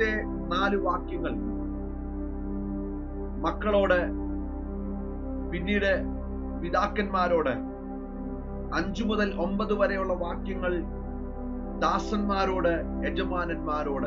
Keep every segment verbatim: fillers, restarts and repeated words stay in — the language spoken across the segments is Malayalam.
ആദ്യത്തെ നാല് വാക്യങ്ങൾ മക്കളോട്, പിന്നീട് പിതാക്കന്മാരോട്, അഞ്ചു മുതൽ ഒമ്പത് വരെയുള്ള വാക്യങ്ങൾ ദാസന്മാരോട്, യജമാനന്മാരോട്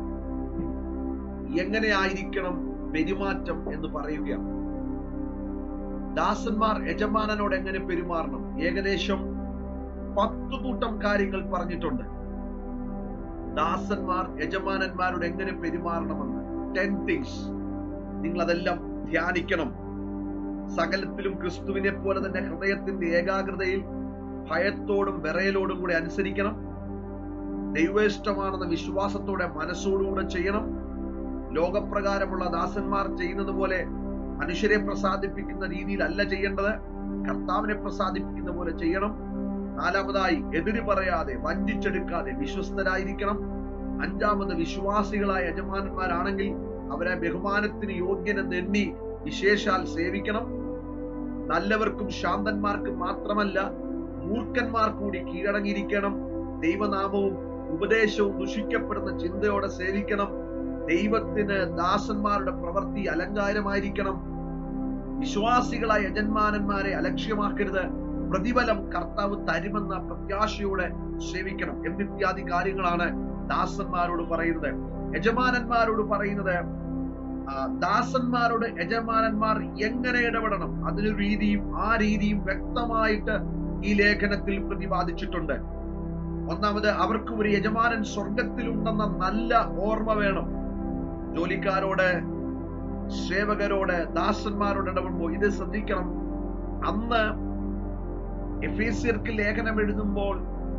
എങ്ങനെയായിരിക്കണം പെരുമാറ്റം എന്ന് പറയുകയാണ്. ദാസന്മാർ യജമാനനോട് എങ്ങനെ പെരുമാറണം? ഏകദേശം പത്തു കൂട്ടം കാര്യങ്ങൾ പറഞ്ഞിട്ടുണ്ട്. ദാസന്മാർ യജമാനന്മാരോട് എങ്ങനെ പെരുമാറണമെന്ന് ടെൻ തിങ്സ്. നിങ്ങൾ അതെല്ലാം ധ്യാനിക്കണം. സകലത്തിലും ക്രിസ്തുവിനെ പോലെ തന്നെ ഹൃദയത്തിന്റെ ഏകാഗ്രതയിൽ ഭയത്തോടും വിറയലോടും കൂടെ അനുസരിക്കണം. ദൈവേഷ്ടമാണെന്ന വിശ്വാസത്തോടെ മനസ്സോടുകൂടെ ചെയ്യണം. ലോകപ്രകാരമുള്ള ദാസന്മാർ ചെയ്യുന്നത് പോലെ മനുഷ്യരെ പ്രസാദിപ്പിക്കുന്ന രീതിയിലല്ല ചെയ്യേണ്ടത്, കർത്താവിനെ പ്രസാദിപ്പിക്കുന്ന പോലെ ചെയ്യണം. നാലാമതായി, എതിര് പറയാതെ വഞ്ചിച്ചെടുക്കാതെ വിശ്വസ്തരായിരിക്കണം. അഞ്ചാമത്, വിശ്വാസികളായ യജമാനന്മാരാണെങ്കിൽ അവരെ ബഹുമാനത്തിന് യോഗ്യനെന്ന് എണ്ണി വിശേഷാൽ സേവിക്കണം. നല്ലവർക്കും ശാന്തന്മാർക്കും മാത്രമല്ല മൂർഖന്മാർ കൂടി കീഴടങ്ങിയിരിക്കണം. ദൈവനാമവും ഉപദേശവും ദുഷിക്കപ്പെടുന്ന ചിന്തയോടെ സേവിക്കണം. ദൈവത്തിന് ദാസന്മാരുടെ പ്രവൃത്തി അലങ്കാരമായിരിക്കണം. വിശ്വാസികളായ യജമാനന്മാരെ അലക്ഷ്യമാക്കരുത്. പ്രതിഫലം കർത്താവ് തരുമെന്ന പ്രത്യാശയോടെ സേവിക്കണം. എന്നിത്യാദി കാര്യങ്ങളാണ് ദാസന്മാരോട് പറയുന്നത്. യജമാനന്മാരോട് പറയുന്നത്, ദാസന്മാരോട് യജമാനന്മാർ എങ്ങനെ ഇടപെടണം, അതിനൊരു രീതിയും ആ രീതിയും വ്യക്തമായിട്ട് ഈ ലേഖനത്തിൽ പ്രതിപാദിച്ചിട്ടുണ്ട്. ഒന്നാമത്, അവർക്ക് ഒരു യജമാനൻ സ്വർഗത്തിലുണ്ടെന്ന നല്ല ഓർമ്മ വേണം. ജോലിക്കാരോട്, സേവകരോട്, ദാസന്മാരോട് ഇടപെടുമ്പോൾ ഇത് ശ്രദ്ധിക്കണം. അന്ന് എഫേസ്യർക്ക് ലേഖനം എഴുതുമ്പോൾ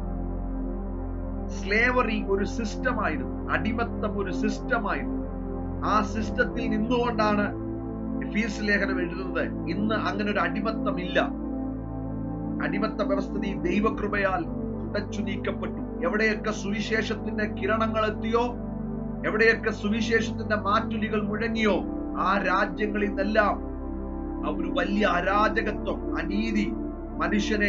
സ്ലേവറി ഒരു സിസ്റ്റമായിരുന്നു, അടിമത്തം ഒരു സിസ്റ്റമായിരുന്നു. ആ സിസ്റ്റത്തിൽ നിന്നുകൊണ്ടാണ് എഫേസ്യ ലേഖനം എഴുതുന്നത്. ഇന്ന് അങ്ങനെ ഒരു അടിമത്തം ഇല്ല. അടിമത്ത വ്യവസ്ഥിതി ദൈവകൃപയാൽ തുടച്ചു നീക്കപ്പെട്ടു. എവിടെയൊക്കെ സുവിശേഷത്തിന്റെ കിരണങ്ങൾ എത്തിയോ, എവിടെയൊക്കെ സുവിശേഷത്തിന്റെ മാറ്റുലികൾ മുഴങ്ങിയോ, ആ രാജ്യങ്ങളിൽ നിന്നെല്ലാം ഒരു വലിയ അരാജകത്വം, അനീതി, മനുഷ്യനെ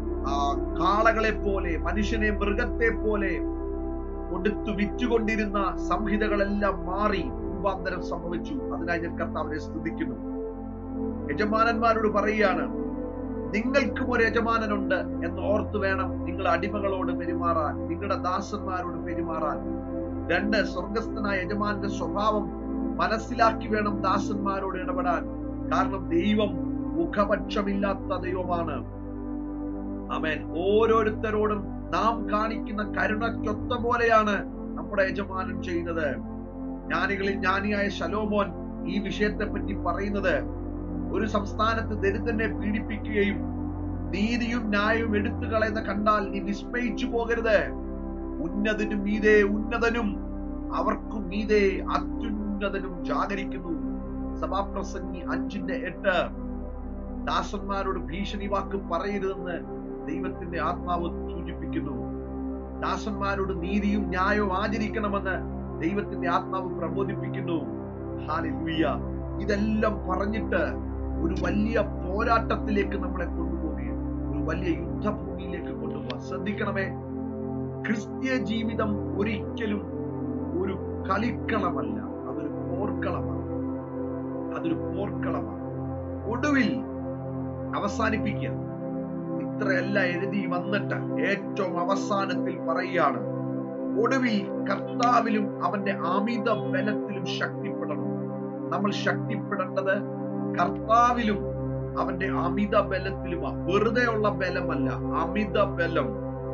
കാളകളെ പോലെ, മനുഷ്യനെ മൃഗത്തെ പോലെ കൊടുത്തു വിറ്റുകൊണ്ടിരുന്ന സംഹിതകളെല്ലാം മാറി രൂപാന്തരം സംഭവിച്ചു. അതിനായി ഞാൻ കർത്താവിനെ സ്തുതിക്കുന്നു. യജമാനന്മാരോട് പറയുകയാണ്, നിങ്ങൾക്കും ഒരു യജമാനനുണ്ട് എന്ന് ഓർത്തു വേണം നിങ്ങൾ അടിമകളോട് പെരുമാറാൻ, നിങ്ങളുടെ ദാസന്മാരോട് പെരുമാറാൻ. രണ്ട്, സ്വർഗസ്ഥനായ യജമാന്റെ സ്വഭാവം മനസ്സിലാക്കി വേണം ദാസന്മാരോട് ഇടപെടാൻ. കാരണം ദൈവം മുഖപക്ഷമില്ലാത്ത ദൈവമാണ്. ആമേൻ. ഓരോരുത്തരോടും നാം കാണിക്കുന്ന കരുണയ്ക്കൊത്ത പോലെയാണ് നമ്മുടെ യജമാനൻ ചെയ്യുന്നത്. ജ്ഞാനികളിൽ ജ്ഞാനിയായ ശലോമോൻ ഈ വിഷയത്തെ പറ്റി പറയുന്നത്, ഒരു സംസ്ഥാനത്ത് ദരിദ്രനെ പീഡിപ്പിക്കുകയും നീതിയും ന്യായവും എടുത്തു കളയുന്ന കണ്ടാൽ നീ വിസ്മയിച്ചു പോകരുത്. ഉന്നതനും മീതെ ഉന്നതനും അവർക്കും മീതെ അത്യുന്നതനും ജാഗരിക്കുന്നു. സഭാപ്രസംഗി അഞ്ചിന്റെ എട്ട്. ദാസന്മാരോട് ഭീഷണി വാക്ക് പറയരുതെന്ന് ദൈവത്തിന്റെ ആത്മാവ് സൂചിപ്പിക്കുന്നു. ദാസന്മാരോട് നീതിയും ന്യായവും ആചരിക്കണമെന്ന് ദൈവത്തിന്റെ ആത്മാവ് പ്രബോധിപ്പിക്കുന്നു. ഹല്ലേലൂയ. ഇതെല്ലാം പറഞ്ഞിട്ട് ഒരു വലിയ പോരാട്ടത്തിലേക്ക് നമ്മളെ കൊണ്ടുപോവുകയും ഒരു വലിയ യുദ്ധഭൂമിയിലേക്ക് കൊണ്ടുപോകാൻ ശ്രദ്ധിക്കണമേ. ക്രിസ്തീയ ജീവിതം ഒരിക്കലും ഒരു കളിക്കളമല്ല, അതൊരു പോർക്കളമാണ്. അതൊരു പോർക്കളമാണ്. ഒടുവിൽ അവസാനിപ്പിക്കുക. ഇത്രയല്ല എഴുതി വന്നിട്ട് ഏറ്റവും അവസാനത്തിൽ പറയുകയാണ്, ഒടുവിൽ കർത്താവിലും അവന്റെ അമിത ബലത്തിലും ശക്തിപ്പെടണം. നമ്മൾ ശക്തിപ്പെടേണ്ടത് കർത്താവിലും അവന്റെ അമിത ബലത്തിലുമാണ്. വെറുതെ ഉള്ള ബലമല്ല, അമിത ബലം.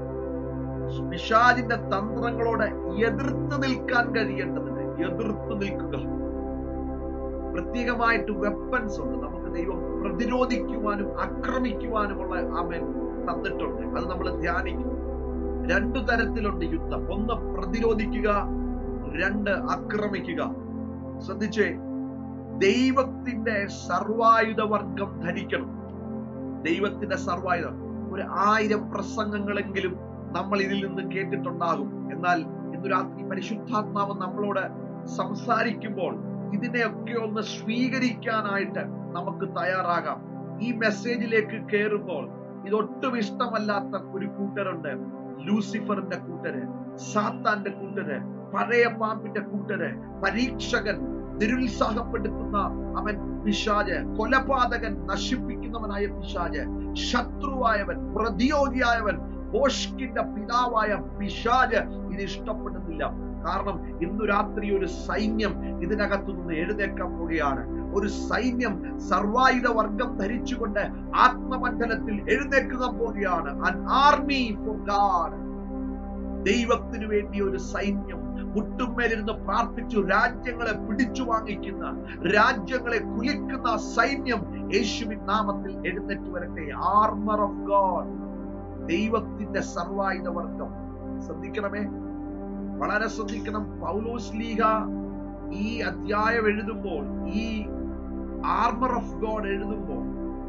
പിശാചിന്റെ തന്ത്രങ്ങളോട് എതിർത്ത് നിൽക്കാൻ കഴിയേണ്ടതിന് എതിർത്ത് നിൽക്കുക. പ്രത്യേകമായിട്ട് വെപ്പൺസ് ഉണ്ട് നമുക്ക് ദൈവം പ്രതിരോധിക്കുവാനും ആക്രമിക്കുവാനുമുള്ള ആമേൻ തന്നിട്ടുണ്ട്. അത് നമ്മൾ ധ്യാനിക്കും. രണ്ടു തരത്തിലുണ്ട് യുദ്ധം. ഒന്ന് പ്രതിരോധിക്കുക, രണ്ട് ആക്രമിക്കുക. ശ്രദ്ധിച്ചേ, ദൈവത്തിന്റെ സർവായുധ വർഗം ധരിക്കണം. ദൈവത്തിന്റെ സർവായുധം. ഒരു ആയിരം പ്രസംഗങ്ങളെങ്കിലും നമ്മൾ ഇതിൽ നിന്ന് കേട്ടിട്ടുണ്ടാകും. എന്നാൽ ഇന്ന് രാത്രി പരിശുദ്ധാത്മാവ് നമ്മളോട് സംസാരിക്കുമ്പോൾ ഇതിനെയൊക്കെ ഒന്ന് സ്വീകരിക്കാനായിട്ട് നമുക്ക് തയ്യാറാകാം. ഈ മെസ്സേജിലേക്ക് കയറുമ്പോൾ ഇതൊട്ടും ഇഷ്ടമല്ലാത്ത ഒരു കൂട്ടരുണ്ട്. ലൂസിഫറിന്റെ കൂട്ടര്, സാത്താന്റെ കൂട്ടര്, പഴയ പാമ്പിന്റെ കൂട്ടര്, പരീക്ഷകൻ, നിരുത്സാഹപ്പെടുത്തുന്ന അവൻ പിശാച്, കൊലപാതകൻ, നശിപ്പിക്കുന്നവനായ പിശാച്, ശത്രുവായവൻ, പ്രതിയോഗിയായവൻ, ഭോഷ്കിന്റെ പിതാവായ പിശാച് ഇത് ഇഷ്ടപ്പെടുന്നില്ല. കാരണം ഇന്നു രാത്രി ഒരു സൈന്യം ഇതിനകത്തു നിന്ന് എഴുന്നേക്കാൻ പോവുകയാണ്. ഒരു സൈന്യം സർവായുധ വർഗം ധരിച്ചുകൊണ്ട് ആത്മമണ്ഡലത്തിൽ എഴുന്നേൽക്കാൻ പോവുകയാണ്. An army for God. ദൈവത്തിനു വേണ്ടി ഒരു സൈന്യം മുട്ടുമേലിരുന്ന് പ്രാർത്ഥിച്ചു രാജ്യങ്ങളെ പിടിച്ചു വാങ്ങിക്കുന്ന, രാജ്യങ്ങളെ കുലിക്കുന്ന സൈന്യം യേശുവിൻ നാമത്തിൽ എഴുന്നേറ്റ് വരട്ടെ. ആർമർ ഓഫ് ഗോഡ്, ദൈവത്തിന്റെ സർവായുധ വർഗം. ശ്രദ്ധിക്കണമേ, വളരെ ശ്രദ്ധിക്കണം. പൗലോസ് ലീഗ ഈ അധ്യായം എഴുതുമ്പോൾ, ഈ ആർമർ ഓഫ് ഗോഡ് എഴുതുമ്പോൾ,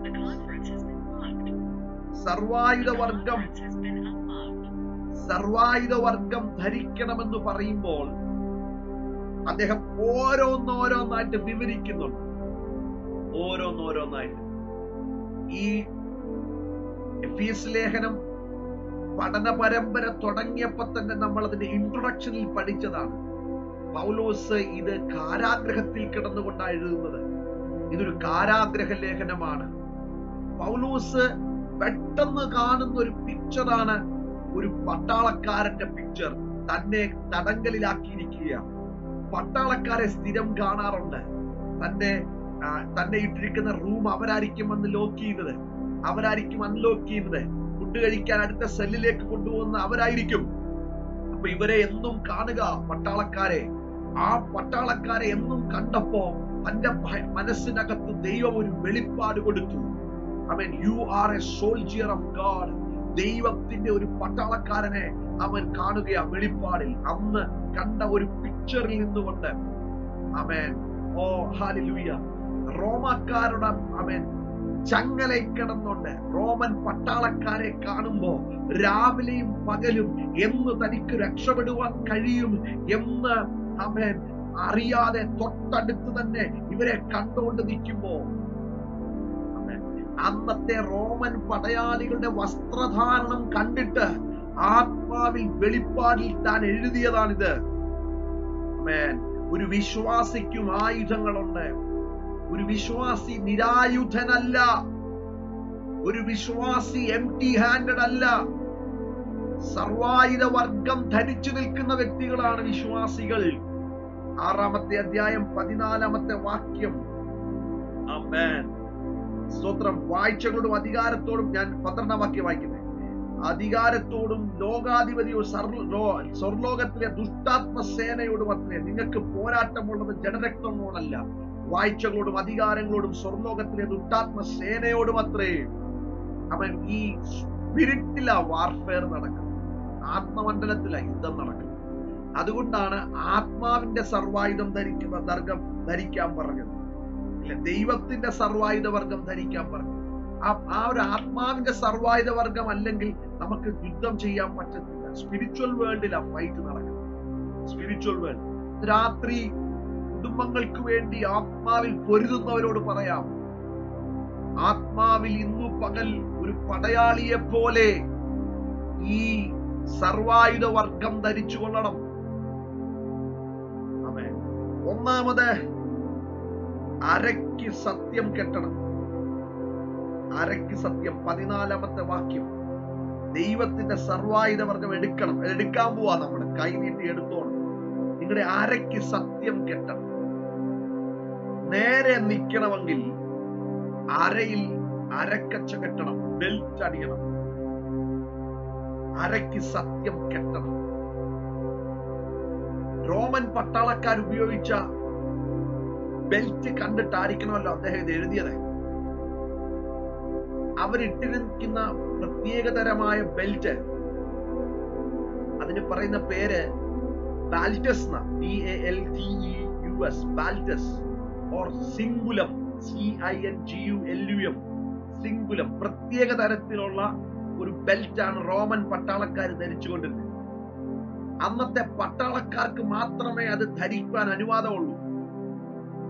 സർവായുധ വർഗം സർവായുധ വർഗം ധരിക്കണമെന്ന് പറയുമ്പോൾ അദ്ദേഹം ഓരോന്നോരോന്നായിട്ട് വിവരിക്കുന്നുണ്ട്. ഓരോന്നോരോന്നായിട്ട് ഈ എഫീസ് ലേഖനം പഠന പരമ്പര തുടങ്ങിയപ്പോ തന്നെ നമ്മൾ അതിന്റെ ഇൻട്രൊഡക്ഷനിൽ പഠിച്ചതാണ്. പൗലോസ് ഇത് കാരാഗ്രഹത്തിൽ കിടന്നുകൊണ്ടാണ് എഴുതുന്നത്. ഇതൊരു കാരാഗ്രഹ ലേഖനമാണ്. പൗലോസ് പെട്ടെന്ന് കാണുന്ന ഒരു പിക്ചറാണ് ഒരു പട്ടാളക്കാരന്റെ പിക്ചർ. തന്നെ തടങ്കലിലാക്കിയിരിക്കുക. പട്ടാളക്കാരെ സ്ഥിരം കാണാറുണ്ട്. തന്നെ തന്നെ ഇട്ടിരിക്കുന്ന റൂം അവരായിരിക്കും വന്ന് ലോക്ക് ചെയ്യുന്നത്, അവരായിരിക്കും അൺലോക്ക് ചെയ്യുന്നത്. ഫുഡ് കഴിക്കാൻ അടുത്ത സെല്ലിലേക്ക് കൊണ്ടുപോകുന്ന അവരായിരിക്കും. അപ്പൊ ഇവരെ എന്നും കാണുക, പട്ടാളക്കാരെ. ആ പട്ടാളക്കാരെ എന്നും കണ്ടപ്പോ തന്റെ മനസ്സിനകത്ത് ദൈവം ഒരു വെളിപ്പാട് കൊടുത്തു. അവൻ you are a soldier of God. ദൈവത്തിന്റെ ഒരു പട്ടാളക്കാരനെ അവൻ കാണുകയാ വെളിപ്പാടിൽ. അന്ന് കണ്ട ഒരു പിക്ചറിൽ നിന്നുകൊണ്ട് അവൻ ഓ ഹല്ലേലൂയ റോമാക്കാരുടെ അവൻ ചങ്ങലയിൽ കിടന്നുകൊണ്ട് റോമൻ പട്ടാളക്കാരെ കാണുമ്പോ രാവിലെയും പകലും എന്ന് തനിക്ക് രക്ഷപ്പെടുവാൻ കഴിയും എന്ന് അവൻ അറിയാതെ തൊട്ടടുത്ത് തന്നെ ഇവരെ കണ്ടുകൊണ്ട് നിൽക്കുമ്പോ അന്നത്തെ റോമൻ പടയാളികളുടെ വസ്ത്രധാരണം കണ്ടിട്ട് ആത്മാവിൽ വെളിപ്പാടിൽ താൻ എഴുതിയതാണിത്. ഒരു വിശ്വാസിക്കും ആയുധങ്ങളുണ്ട്. ഒരു വിശ്വാസി നിരായുധനല്ല. ഒരു വിശ്വാസി എംപ്റ്റി ഹാൻഡഡ് അല്ല. സർവായുധ വർഗം ധരിച്ചു നിൽക്കുന്ന വ്യക്തികളാണ് വിശ്വാസികൾ. ആറാമത്തെ അധ്യായം പതിനാലാമത്തെ വാക്യം. ആമേൻ. സ്തോത്രം. വാഴ്ചകളോടും അധികാരത്തോടും, ഞാൻ പന്ത്രണ്ടാം വാക്യം വായിക്കുന്നത്, അധികാരത്തോടും ലോകാധിപതിയോടും സ്വർലോകത്തിലെ ദുഷ്ടാത്മ സേനയോടും അത്രേ നിങ്ങൾക്ക് പോരാട്ടമുള്ളത് ജഡരക്തങ്ങളോടല്ല, വാഴ്ചകളോടും അധികാരങ്ങളോടും സ്വർലോകത്തിലെ ദുഷ്ടാത്മ സേനയോടും അത്രേ. അവൻ ഈ സ്പിരിറ്റിലാ വാർഫെയർ നടക്കുന്നത്, ആത്മമണ്ഡലത്തിലാ യുദ്ധം നടക്കുന്നത്. അതുകൊണ്ടാണ് ആത്മാവിന്റെ സർവായുധം ധരിക്കുന്ന ദർഗം ധരിക്കാൻ പറഞ്ഞത്. ദൈവത്തിന്റെ സർവായുധ വർഗം ധരിക്കാൻ പറഞ്ഞു. ആ ഒരു ആത്മാവിന്റെ സർവായുധ വർഗം അല്ലെങ്കിൽ നമുക്ക് യുദ്ധം ചെയ്യാൻ പറ്റത്തില്ല. സ്പിരിച്വൽ വേൾഡിലാ ഫൈറ്റ് നടക്കുന്നത്. Spiritual world. രാത്രി കുടുംബങ്ങൾക്ക് വേണ്ടി ആത്മാവിൽ പൊരുതുന്നവരോട് പറയാം, ആത്മാവിൽ ഇന്നു പകൽ ഒരു പടയാളിയെ പോലെ ഈ സർവായുധ വർഗം ധരിച്ചു കൊള്ളണം. ആമേൻ. ഒന്നാമത് അരയ്ക്ക് സത്യം കെട്ടണം. അരയ്ക്ക് സത്യം. പതിനാലാമത്തെ വാക്യം. ദൈവത്തിന്റെ സർവായുധ വർഗം എടുക്കണം. എടുക്കാൻ പോവാ നമ്മള്. കൈ നീട്ടി എടുത്തോണം. നിങ്ങളുടെ അരയ്ക്ക് സത്യം കെട്ടണം. നേരെ നിൽക്കണമെങ്കിൽ അരയിൽ അരക്കച്ച കെട്ടണം. ബെൽറ്റ് അടിയണം. അരയ്ക്ക് സത്യം കെട്ടണം. റോമൻ പട്ടാളക്കാർ ഉപയോഗിച്ച ബെൽറ്റ് കണ്ടിട്ടായിരിക്കണമല്ലോ അദ്ദേഹം ഇത് എഴുതിയത്. അവരിട്ടിരിക്കുന്ന പ്രത്യേകതരമായ ബെൽറ്റ്, അതിന് പറയുന്ന പേര് balteus, B A L T E U S, balteus or cingulum, C I N G U L U M, cingulum. പ്രത്യേക തരത്തിലുള്ള ഒരു ബെൽറ്റാണ് റോമൻ പട്ടാളക്കാർ ധരിച്ചുകൊണ്ടിരുന്നത്. അന്നത്തെ പട്ടാളക്കാർക്ക് മാത്രമേ അത് ധരിക്കാൻ അനുവാദമുള്ളൂ.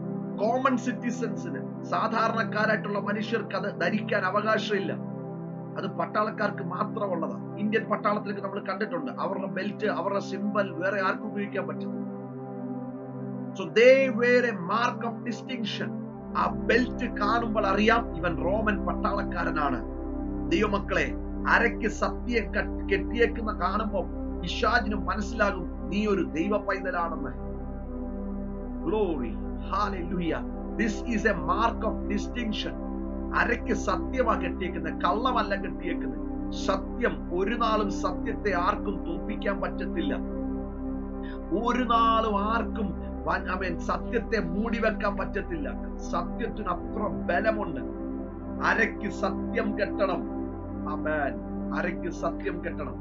കോമൺ സിറ്റിസൺസിന്, സാധാരണക്കാരായിട്ടുള്ള മനുഷ്യർക്ക് അത് ധരിക്കാൻ അവകാശമില്ല. അത് പട്ടാളക്കാർക്ക് മാത്രമുള്ളതാണ്. ഇന്ത്യൻ പട്ടാളത്തിലേക്ക് നമ്മൾ കണ്ടിട്ടുണ്ട്, അവരുടെ ബെൽറ്റ്, അവരുടെ സിംബൽ വേറെ ആർക്കും ഉപയോഗിക്കാൻ പറ്റില്ല. So they were a mark of distinction. ആ ബെൽറ്റ് കാണുമ്പോൾ അറിയാം ഇവൻ റോമൻ പട്ടാളക്കാരനാണ്. ദൈവമക്കളെ, അരയ്ക്ക് സത്യം കെട്ടിയേക്കുന്ന കാണുമ്പോൾ പിശാചിന് മനസ്സിലാകും നീ ഒരു ദൈവ പൈതലാണെന്ന്. Glory, hallelujah. This is a mark of distinction. അരയ്ക്ക് സത്യമാ കെട്ടിയേക്കുന്നത്, കള്ളമല്ല കെട്ടിയേക്കുന്നത്. സത്യം, ഒരു നാളും സത്യത്തെ ആർക്കും തോൽപ്പിക്കാൻ പറ്റത്തില്ല. ഒരു നാളും ആർക്കും സത്യത്തെ മൂടി വെക്കാൻ പറ്റത്തില്ല. സത്യത്തിന് അത്ര ബലമുണ്ട്. അരയ്ക്ക് സത്യം കെട്ടണം. ആമേൻ. അരയ്ക്ക് സത്യം കെട്ടണം.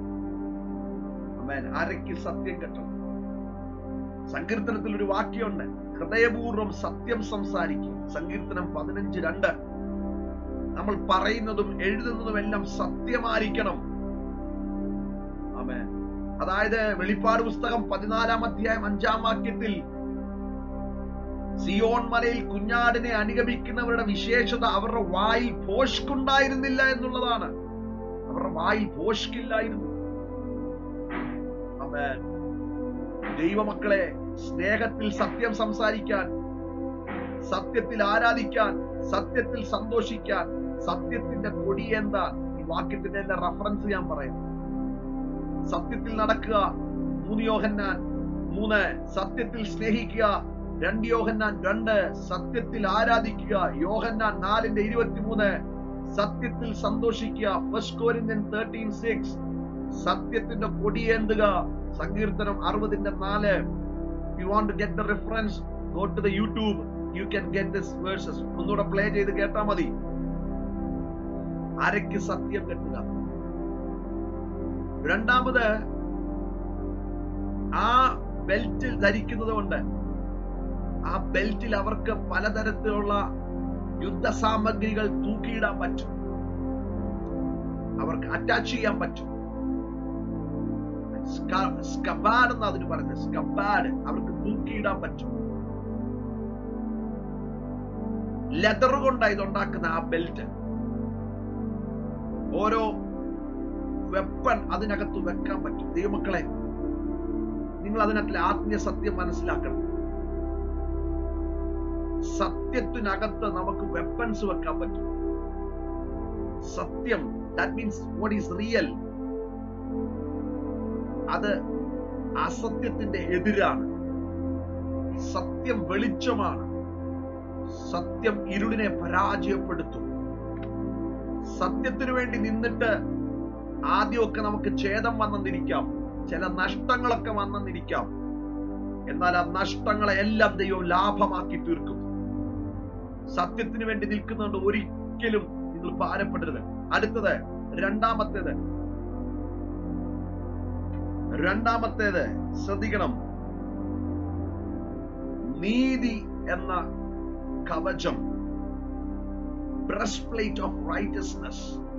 ആമേൻ. അരയ്ക്ക് സത്യം കെട്ടണം. സങ്കീർത്തനത്തിൽ ഒരു വാക്യമുണ്ട്, ഹൃദയപൂർവ്വം സത്യം സംസാരിക്കും. സങ്കീർത്തനം പതിനഞ്ച് രണ്ട്. നമ്മൾ പറയുന്നതും എഴുതുന്നതും എല്ലാം സത്യമായിരിക്കണം. ആമേൻ. അതായത് വെളിപ്പാട് പുസ്തകം പതിനാലാം അധ്യായം അഞ്ചാം വാക്യത്തിൽ സിയോൻ മലയിൽ കുഞ്ഞാടിനെ അനുഗമിക്കുന്നവരുടെ വിശേഷത അവരുടെ വായിൽ ഭോഷ്കുണ്ടായിരുന്നില്ല എന്നുള്ളതാണ്. അവരുടെ വായിൽ ഭോഷ്കില്ലായിരുന്നു. ആമേൻ. ദൈവമക്കളെ, സ്നേഹത്തിൽ സത്യം സംസാരിക്കാൻ, സത്യത്തിൽ ആരാധിക്കാൻ, സത്യത്തിൽ സന്തോഷിക്കാൻ, സത്യത്തിന്റെ കൊടി എന്താ? ഈ വാക്യത്തിന്റെ എല്ലാ റഫറൻസ് ഞാൻ പറയാം. സത്യത്തിൽ നടക്കുക, മൂന്ന് യോഹന്നാൻ മൂന്ന്. സത്യത്തിൽ സ്നേഹിക്കുക, രണ്ട് യോഹന്നാൻ രണ്ട്. സത്യത്തിൽ ആരാധിക്കുക, യോഹന്നാൻ നാലിന്റെ ഇരുപത്തിമൂന്ന്. സത്യത്തിൽ സന്തോഷിക്കുക, ഫസ്റ്റ് കൊരിന്ത്യൻസ് തേർട്ടീൻ സിക്സ്. സത്യത്തിന്റെ കൊടിയേന്തുക, സങ്കീർത്തനം അറുപതിന്റെ നാല്. You want to get the reference, go to the YouTube, you can get this verses. ഒന്നുകൂടെ പ്ലേ ചെയ്ത് കേട്ടാ മതി. അരയ്ക്ക് സത്യം കെട്ടുക. രണ്ടാമത്, ആ ബെൽറ്റ് ധരിക്കുന്നത് കൊണ്ട് ആ ബെൽറ്റിൽ അവർക്ക് പലതരത്തിലുള്ള യുദ്ധസാമഗ്രികൾ തൂക്കിയിടാൻ പറ്റും, അവർക്ക് അറ്റാച്ച് ചെയ്യാൻ പറ്റും. സ്കബാഡ് എന്ന് അതിന് പറയുന്നത്. സ്കബാഡ് അവർക്ക് തൂക്കിയിടാൻ പറ്റും. ലെതർ കൊണ്ടാണ് ഇതുണ്ടാക്കുന്ന ആ ബെൽറ്റ്. ഓരോ വെപ്പൺ അതിനകത്ത് വെക്കാൻ പറ്റും. ദൈവമക്കളെ, നിങ്ങൾ അതിനകത്തിലെ ആത്മീയ സത്യം മനസ്സിലാക്കണം. സത്യത്തിനകത്ത് നമുക്ക് വെപ്പൺസ് വെക്കാൻ പറ്റും. സത്യം, that means what is real. അത് അസത്യത്തിന്റെ എതിരാണ്. സത്യം വെളിച്ചമാണ്. സത്യം ഇരുളിനെ പരാജയപ്പെടുത്തും. സത്യത്തിനു വേണ്ടി നിന്നിട്ട് ആദ്യമൊക്കെ നമുക്ക് ഛേദം വന്നെന്നിരിക്കാം, ചില നഷ്ടങ്ങളൊക്കെ വന്നെന്നിരിക്കാം. എന്നാൽ ആ നഷ്ടങ്ങളെ എല്ലാം ദൈവം ലാഭമാക്കി തീർക്കും. സത്യത്തിന് വേണ്ടി നിൽക്കുന്നുണ്ട്, ഒരിക്കലും നിങ്ങൾ ഭാരപ്പെടരുത്. അടുത്തത്, രണ്ടാമത്തേത് രണ്ടാമത്തേത് ശ്രദ്ധിക്കണം. നീതി എന്ന കവചം, breastplate of righteousness.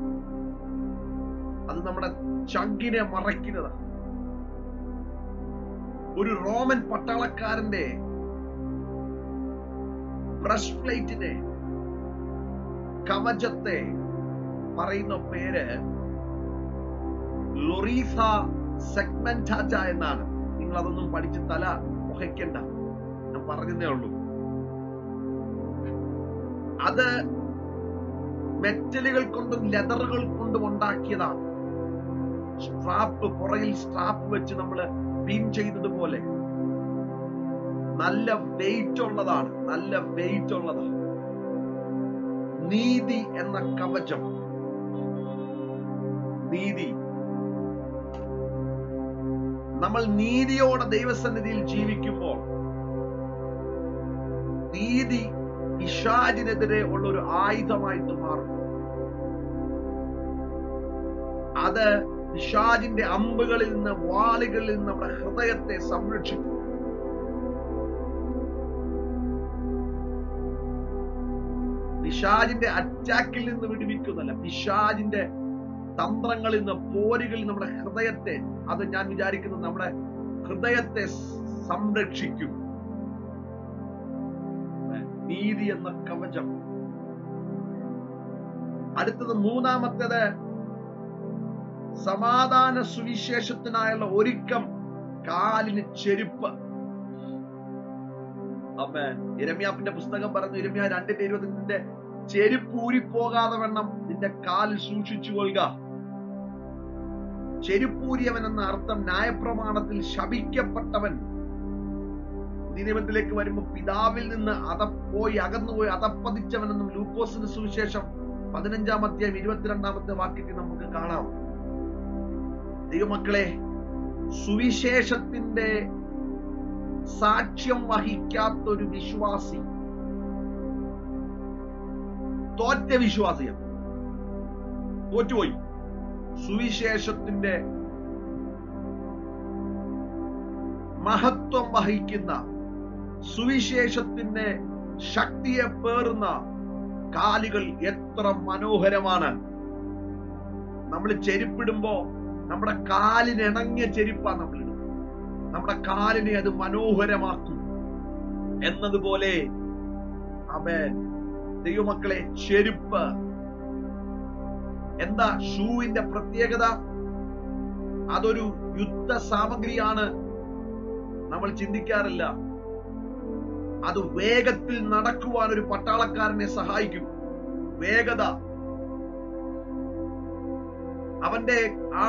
അത് നമ്മുടെ ചങ്കിനെ മറയ്ക്കുന്നതാണ്. ഒരു റോമൻ പട്ടാളക്കാരന്റെ ബ്രസ്റ്റ്പ്ലേറ്റിനെ, കവചത്തെ പറയുന്ന പേര് ലൊറീസ സെഗ്മെന്റാറ്റ എന്നാണ്. നിങ്ങൾ അതൊന്നും പഠിച്ച് തല പുകയ്ക്കണ്ട, ഞാൻ പറഞ്ഞതേ ഉള്ളൂ. അത് മെറ്റലുകൾ കൊണ്ടും ലെതറുകൾ കൊണ്ടും ഉണ്ടാക്കിയതാണ്. സ്ട്രാപ്പ്, പുറകിൽ സ്ട്രാപ്പ് വെച്ച് നമ്മൾ പിൻ ചെയ്തതുപോലെ നല്ല വെയിറ്റ് ഉള്ളതാണ്. നല്ല വെയിറ്റ് ഉള്ളതാണ്. നീതി എന്ന കവചം. നീതി, നമ്മൾ നീതിയോടെ ദൈവസന്നിധിയിൽ ജീവിക്കുമ്പോൾ നീതി പിശാചിനെതിരെ ഉള്ള ഒരു ആയുധമായിട്ട് മാറും. അത് പിശാചിന്റെ അമ്പുകളിൽ നിന്ന്, വാളുകളിൽ നിന്ന് നമ്മുടെ ഹൃദയത്തെ സംരക്ഷിക്കും. പിശാചിന്റെ അറ്റാക്കിൽ നിന്ന് വിടുവിക്കുന്നല്ല, പിശാചിന്റെ തന്ത്രങ്ങളിൽ നിന്ന്, പോരുകളിൽ നമ്മുടെ ഹൃദയത്തെ, അത് ഞാൻ വിചാരിക്കുന്നത് നമ്മുടെ ഹൃദയത്തെ സംരക്ഷിക്കും. നീതി എന്ന കവചം. അടുത്തത് മൂന്നാമത്തേത് സമാധാന സുവിശേഷത്തിനായുള്ള ഒരുക്കം, കാലിന് ചെരുപ്പ്. ആമേൻ. യിരെമ്യാവിന്റെ പുസ്തകം പറഞ്ഞു, യിരെമ്യാ രണ്ടിന്റെ ഇരുപത്, നിന്റെ ചെരുപ്പ് ഊരിപ്പോകാതെ വണ്ണം നിന്റെ കാലിൽ സൂക്ഷിച്ചു കൊള്ളുക. ചെരുപ്പൂരിയവൻ എന്ന അർത്ഥം ന്യായപ്രമാണത്തിൽ ശപിക്കപ്പെട്ടവൻ. നിയമത്തിലേക്ക് വരുമ്പോൾ പിതാവിൽ നിന്ന് അത പോയി അകന്നുപോയി അതപ്പതിച്ചവനെന്നും ലൂക്കോസിന്റെ സുവിശേഷം പതിനഞ്ചാം അധ്യായം ഇരുപത്തിരണ്ടാമത്തെ വാക്യത്തിൽ നമുക്ക് കാണാം. ദൈവമക്കളെ, സുവിശേഷത്തിന്റെ സാക്ഷ്യം വഹിക്കാത്തൊരു വിശ്വാസി തോറ്റ വിശ്വാസിയാണ്, തോറ്റുപോയി. സുവിശേഷത്തിന്റെ മഹത്വം വഹിക്കുന്ന, സുവിശേഷത്തിന്റെ ശക്തിയെ പേറുന്ന കാലുകൾ എത്ര മനോഹരമാണ്. നമ്മൾ ചെരുപ്പിടുമ്പോ നമ്മുടെ കാലിന് ഇണങ്ങിയ ചെരുപ്പാണ് നമ്മൾ ഇടുന്നത്. നമ്മുടെ കാലിനെ അത് മനോഹരമാക്കും എന്നതുപോലെ ആമേൻ. ദൈവമക്കളെ, ചെരുപ്പ് എന്താ? ഷൂവിന്റെ പ്രത്യേകത അതൊരു യുദ്ധ സാമഗ്രിയാണ്. നമ്മൾ ചിന്തിക്കാറില്ല. അത് വേഗത്തിൽ നടക്കുവാൻ ഒരു പട്ടാളക്കാരനെ സഹായിക്കും. വേഗത. അവന്റെ ആ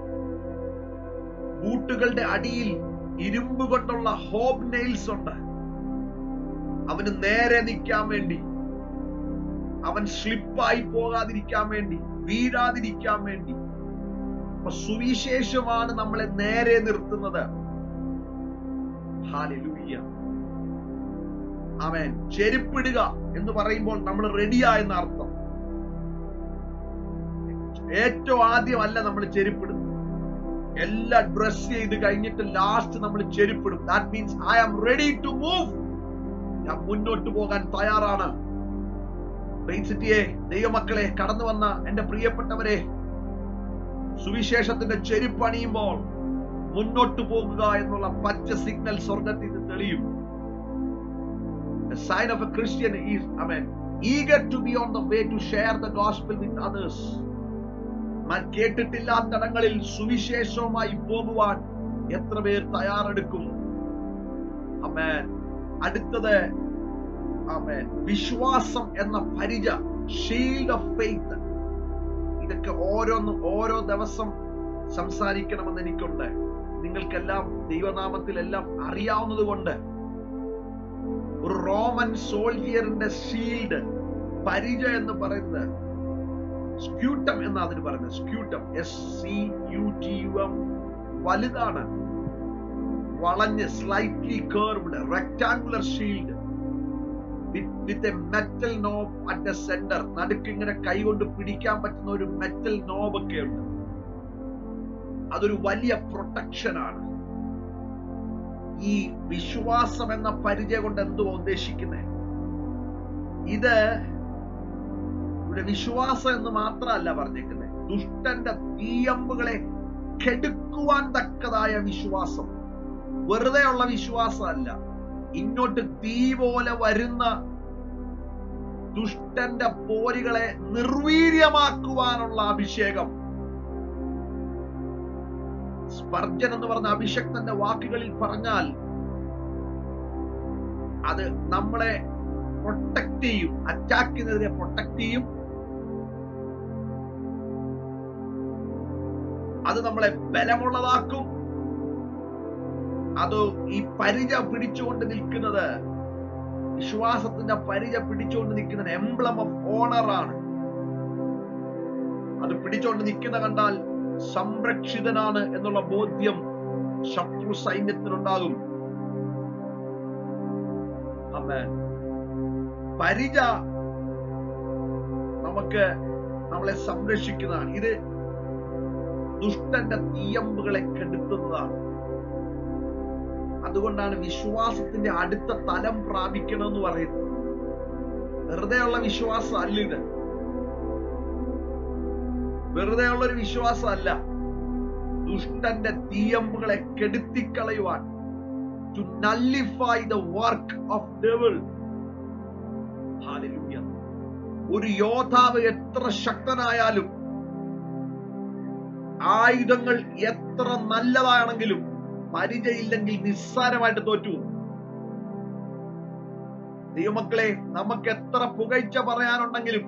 ബൂട്ടുകളുടെ അടിയിൽ ഇരുമ്പ് കൊണ്ടുള്ള ഹോബ് നെയിൽസ് ഉണ്ട്. അവന് നേരെ നിൽക്കാൻ വേണ്ടി, അവൻ സ്ലിപ്പായി പോകാതിരിക്കാൻ വേണ്ടി, വീഴാതിരിക്കാൻ വേണ്ടി. അപ്പൊ സുവിശേഷമാണ് നമ്മളെ നേരെ നിർത്തുന്നത്. ഹല്ലേലൂയ. ആമേൻ. ചെരുപ്പിടുക എന്ന് പറയുമ്പോൾ നമ്മൾ റെഡിയാ എന്ന അർത്ഥം. ഏറ്റവും ആദ്യം അല്ല നമ്മൾ ചെരുപ്പിടുന്നത്. എല്ലാം ഡ്രസ് ചെയ്ത് കഴിഞ്ഞിട്ട് ലാസ്റ്റ് നമ്മൾ ചെരുപ്പിടും. That means I am ready to move. ഞാൻ മുന്നോട്ട് പോകാൻ തയ്യാറാണ്. ദൈവമക്കളെ, കടന്നു വന്ന എന്റെ പ്രിയപ്പെട്ടവരെ, സുവിശേഷത്തിന്റെ ചെരുപ്പ് അണിയുമ്പോൾ മുന്നോട്ട് പോകുക എന്നുള്ള പച്ച സിഗ്നൽ സ്വർഗത്തിൽ നിന്ന് തെളിയും. The sign of a Christian is, amen, eager to be on the way to share the gospel with others. man കേട്ടിട്ടില്ലാത്തടങ്ങളിൽ സുവിശേഷവുമായി പോകുവാൻ എത്ര പേർ തയ്യാറെടുക്കും? ആമേൻ. അടുത്തത് ആമേൻ, വിശ്വാസം എന്ന പരിച, ഷീൽഡ് ഓഫ് ഫെയ്ത്ത്. ഇതൊക്കെ ഓരോന്നും ഓരോ ദിവസം സംസാരിക്കണമെന്ന് എനിക്കുണ്ട്. നിങ്ങൾക്കെല്ലാം ദൈവനാമത്തിലെല്ലാം അറിയാവുന്നത് കൊണ്ട് ഒരു റോമൻ സോൾജിയറിന്റെ ഷീൽഡ്, പരിച എന്ന് പറയുന്നത് സ്ക്യൂട്ടം എന്നാ അതിന് പറയുന്നത്. Scutum, S C U T U M, വലുതാണ്, വളഞ്ഞ് slightly curved rectangular shield with a metal knob at the centre. നടുക്ക് ഇങ്ങനെ കൈകൊണ്ട് പിടിക്കാൻ പറ്റുന്ന ഒരു മെറ്റൽ നോബ് ഒക്കെ ഉണ്ട്. അതൊരു വലിയ പ്രൊട്ടക്ഷൻ ആണ്. ഈ വിശ്വാസം എന്ന പരിചയം കൊണ്ട് എന്തോ ഉദ്ദേശിക്കുന്നത്? ഇത് ഇവിടെ വിശ്വാസം എന്ന് മാത്രമല്ല പറഞ്ഞേക്കുന്നത്, ദുഷ്ടന്റെ തീയമ്പുകളെ കെടുക്കുവാൻ തക്കതായ വിശ്വാസം. വെറുതെ ഉള്ള വിശ്വാസമല്ല, ഇങ്ങോട്ട് തീ പോലെ വരുന്ന ദുഷ്ടന്റെ പോരുകളെ നിർവീര്യമാക്കുവാനുള്ള അഭിഷേകം. സ്പർജൻ എന്ന് പറഞ്ഞ അഭിഷക്തന്റെ വാക്കുകളിൽ പറഞ്ഞാൽ അത് നമ്മളെ പ്രൊട്ടക്ട് ചെയ്യും, അറ്റാക്കിനെതിരെ പ്രൊട്ടക്ട് ചെയ്യും. അത് നമ്മളെ ബലമുള്ളതാക്കും. അത് ഈ പരിച പിടിച്ചുകൊണ്ട് നിൽക്കുന്നത്, വിശ്വാസത്തിന്റെ പരിച പിടിച്ചുകൊണ്ട് നിൽക്കുന്നത് എംബ്ലം ഓഫ് ഓണർ ആണ്. അത് പിടിച്ചുകൊണ്ട് നിൽക്കുന്ന കണ്ടാൽ സംരക്ഷിതനാണ് എന്നുള്ള ബോധ്യം ശത്രു സൈന്യത്തിനുണ്ടാകും. ആമേൻ. പരിച നമുക്ക് നമ്മളെ സംരക്ഷിക്കുന്നതാണ്. ഇത് ദുഷ്ടന്റെ തീയമ്പുകളെ കെടുത്തുന്നതാണ്. അതുകൊണ്ടാണ് വിശ്വാസത്തിന്റെ അടുത്ത തലം പ്രാപിക്കണമെന്ന് പറയുന്നത്. വെറുതെയുള്ള വിശ്വാസം അല്ല ഇത്. വെറുതെ ഉള്ളൊരു വിശ്വാസം അല്ല. ദുഷ്ടന്റെ തീയമ്പുകളെ കെടുത്തിക്കളയുവാൻ, to nullify the work of devil. Hallelujah. ഒരു യോദ്ധാവ് എത്ര ശക്തനായാലും, ആയുധങ്ങൾ എത്ര നല്ലതാണെങ്കിലും പരിചയമില്ലെങ്കിൽ നിസ്സാരമായിട്ട് തോറ്റു. ദൈവമക്കളെ, നമുക്ക് എത്ര പുകഴ്ച പറയാനുണ്ടെങ്കിലും,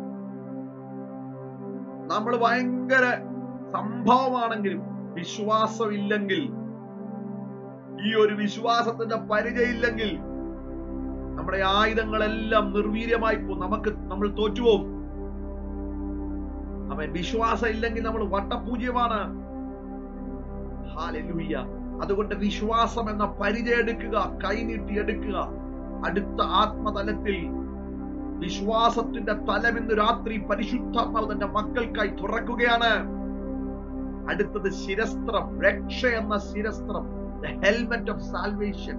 നമ്മൾ ഭയങ്കര സംഭവമാണെങ്കിലും വിശ്വാസമില്ലെങ്കിൽ, ഈ ഒരു വിശ്വാസത്തിന്റെ പരിചയമില്ലെങ്കിൽ നമ്മുടെ ആയുധങ്ങളെല്ലാം നിർവീര്യമായി പോകും. നമുക്ക് നമ്മൾ തോറ്റുപോകും. അവൻ വിശ്വാസം ഇല്ലെങ്കിൽ നമ്മൾ വട്ടപൂജ്യമാണ്. ഹല്ലേലൂയ. അതുകൊണ്ട് വിശ്വാസം എന്ന പരിചയം എടുക്കുക, കൈനീട്ടി എടുക്കുക. അടുത്ത ആത്മതലത്തിൽ വിശ്വാസത്തിന്റെ തലം ഇന്ന് രാത്രി പരിശുദ്ധാത്മാവ് തന്റെ മക്കൾക്കായി തുറക്കുകയാണ്. അടുത്തത് ശിരസ്ത്രം, രക്ഷ എന്ന ശിരസ്ത്രം, ഹെൽമെറ്റ് ഓഫ് സാൽവേഷൻ.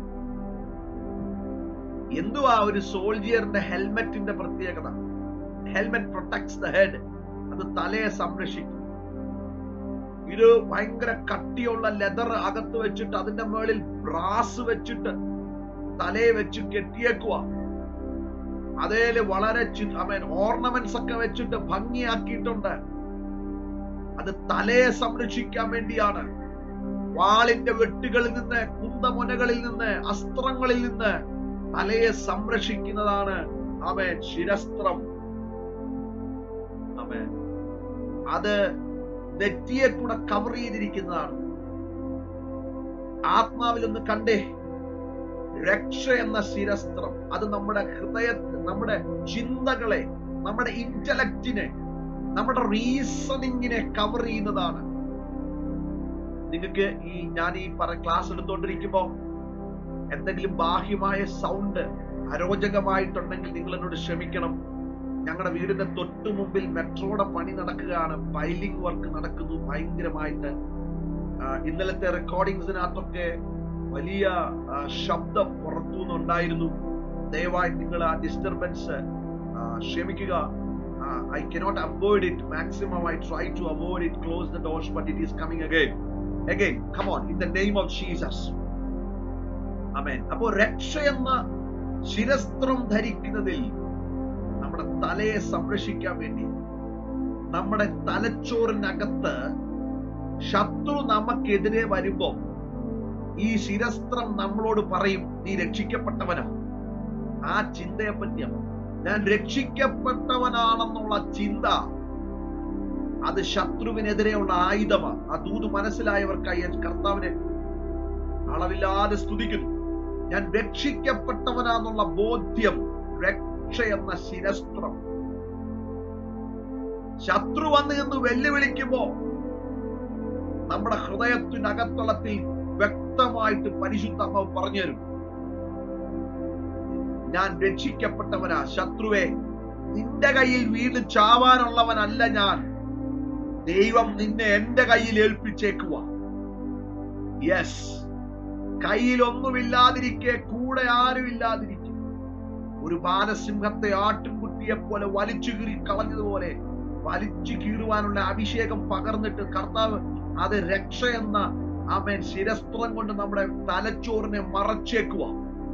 എന്തുവാ ഒരു സോൾജിയറിന്റെ ഹെൽമെറ്റിന്റെ പ്രത്യേകത? Helmet protects the head. അത് തലയെ സംരക്ഷിക്കും. ഇത് ഭയങ്കര കട്ടിയുള്ള ലെതർ അകത്ത് വെച്ചിട്ട് അതിന്റെ മുകളിൽ ബ്രാസ് വെച്ചിട്ട് തലയെ വെച്ച് കെട്ടിയേക്കുക. അതേല് വളരെ ഓർണമെന്റ്സ് ഒക്കെ വെച്ചിട്ട് ഭംഗിയാക്കിയിട്ടുണ്ട്. അത് തലയെ സംരക്ഷിക്കാൻ വേണ്ടിയാണ്. വാളിന്റെ വെട്ടുകളിൽ നിന്ന്, കുന്തമുനകളിൽ നിന്ന്, അസ്ത്രങ്ങളിൽ നിന്ന് തലയെ സംരക്ഷിക്കുന്നതാണ് അവൻ ശിരസ്ത്രം. അവൻ അത് നെറ്റിയെ കൂടെ കവർ ചെയ്തിരിക്കുന്നതാണ്. ആത്മാവിൽ ഒന്ന് കണ്ടേ, രക്ഷ എന്ന ശിരസ്ത്രം. അത് നമ്മുടെ ഹൃദയത്തെ, നമ്മുടെ ചിന്തകളെ, നമ്മുടെ ഇന്റലക്റ്റിനെ, നമ്മുടെ റീസണിങ്ങിനെ കവർ ചെയ്യുന്നതാണ്. നിങ്ങൾക്ക് ഈ ഞാൻ ഈ പറ ക്ലാസ് എടുത്തോണ്ടിരിക്കുമ്പോ എന്തെങ്കിലും ബാഹ്യമായ സൗണ്ട് അരോചകമായിട്ടുണ്ടെങ്കിൽ നിങ്ങൾ എന്നോട് ക്ഷമിക്കണം. ഞങ്ങളുടെ വീടിന്റെ തൊട്ടു മുമ്പിൽ മെട്രോയുടെ പണി നടക്കുകയാണ്. പൈലിംഗ് വർക്ക് നടക്കുന്നു ഭയങ്കരമായിട്ട്. ഇന്നലത്തെ റെക്കോർഡിങ്സിനകത്തൊക്കെ വലിയ ശബ്ദം പുറത്തുനിന്നുണ്ടായിരുന്നു. ദയവായി നിങ്ങൾ ആ ഡിസ്റ്റർബൻസ് ക്ഷമിക്കുക. I cannot avoid it. Maximum I try to avoid it, close the doors, but it is coming again. Again, come on, in the name of Jesus. Amen. അപ്പോൾ രക്ഷ എന്ന ശിരസ്ത്രം ധരിക്കുന്നതിൽ നമ്മുടെ തലയെ സംരക്ഷിക്കാൻ വേണ്ടി, നമ്മുടെ തലച്ചോറിനകത്ത് ശത്രു നമുക്കെതിരെ വരുമ്പോ ഈ ശിരസ്ത്രം നമ്മളോട് പറയും, നീ രക്ഷിക്കപ്പെട്ടവനാ. ആ ചിന്തയെ പറ്റിയാണ്. ഞാൻ രക്ഷിക്കപ്പെട്ടവനാണെന്നുള്ള ചിന്ത അത് ശത്രുവിനെതിരെയുള്ള ആയുധമാണ്. ആ ദൂത് മനസ്സിലായവർക്കായി ഞാൻ കർത്താവിനെ അളവില്ലാതെ സ്തുതിക്കുന്നു. ഞാൻ രക്ഷിക്കപ്പെട്ടവനാന്നുള്ള ബോധ്യം, രക്ഷ എന്ന ശിരസ്ത്രം. ശത്രു വന്ന് എന്ന് വെല്ലുവിളിക്കുമ്പോ നമ്മുടെ ഹൃദയത്തിനകത്തളത്തിൽ വ്യക്തമായിട്ട് പരിശുദ്ധാത്മാവ് പറഞ്ഞു തരും, ഞാൻ രക്ഷിക്കപ്പെട്ടവനാ. ശത്രുവേ, നിന്റെ കയ്യിൽ വീണ് ചാവാനുള്ളവനല്ല ഞാൻ. ദൈവം നിന്നെ എന്റെ കയ്യിൽ ഏൽപ്പിച്ചേക്കുക. യെസ്, കയ്യിലൊന്നുമില്ലാതിരിക്കെ കൂടെ ആരുമില്ലാതിരിക്കെ ഒരു ബാലസിംഹത്തെ ആട്ടിൻകുട്ടിയെ പോലെ വലിച്ചു കീറി കളഞ്ഞതുപോലെ വലിച്ചു കീറുവാനുള്ള അഭിഷേകം പകർന്നിട്ട് കർത്താവ് അത് രക്ഷ എന്ന ആമേൻ ശിരസ്ത്രം കൊണ്ട് നമ്മുടെ തലച്ചോറിനെ മറച്ചേക്കുക.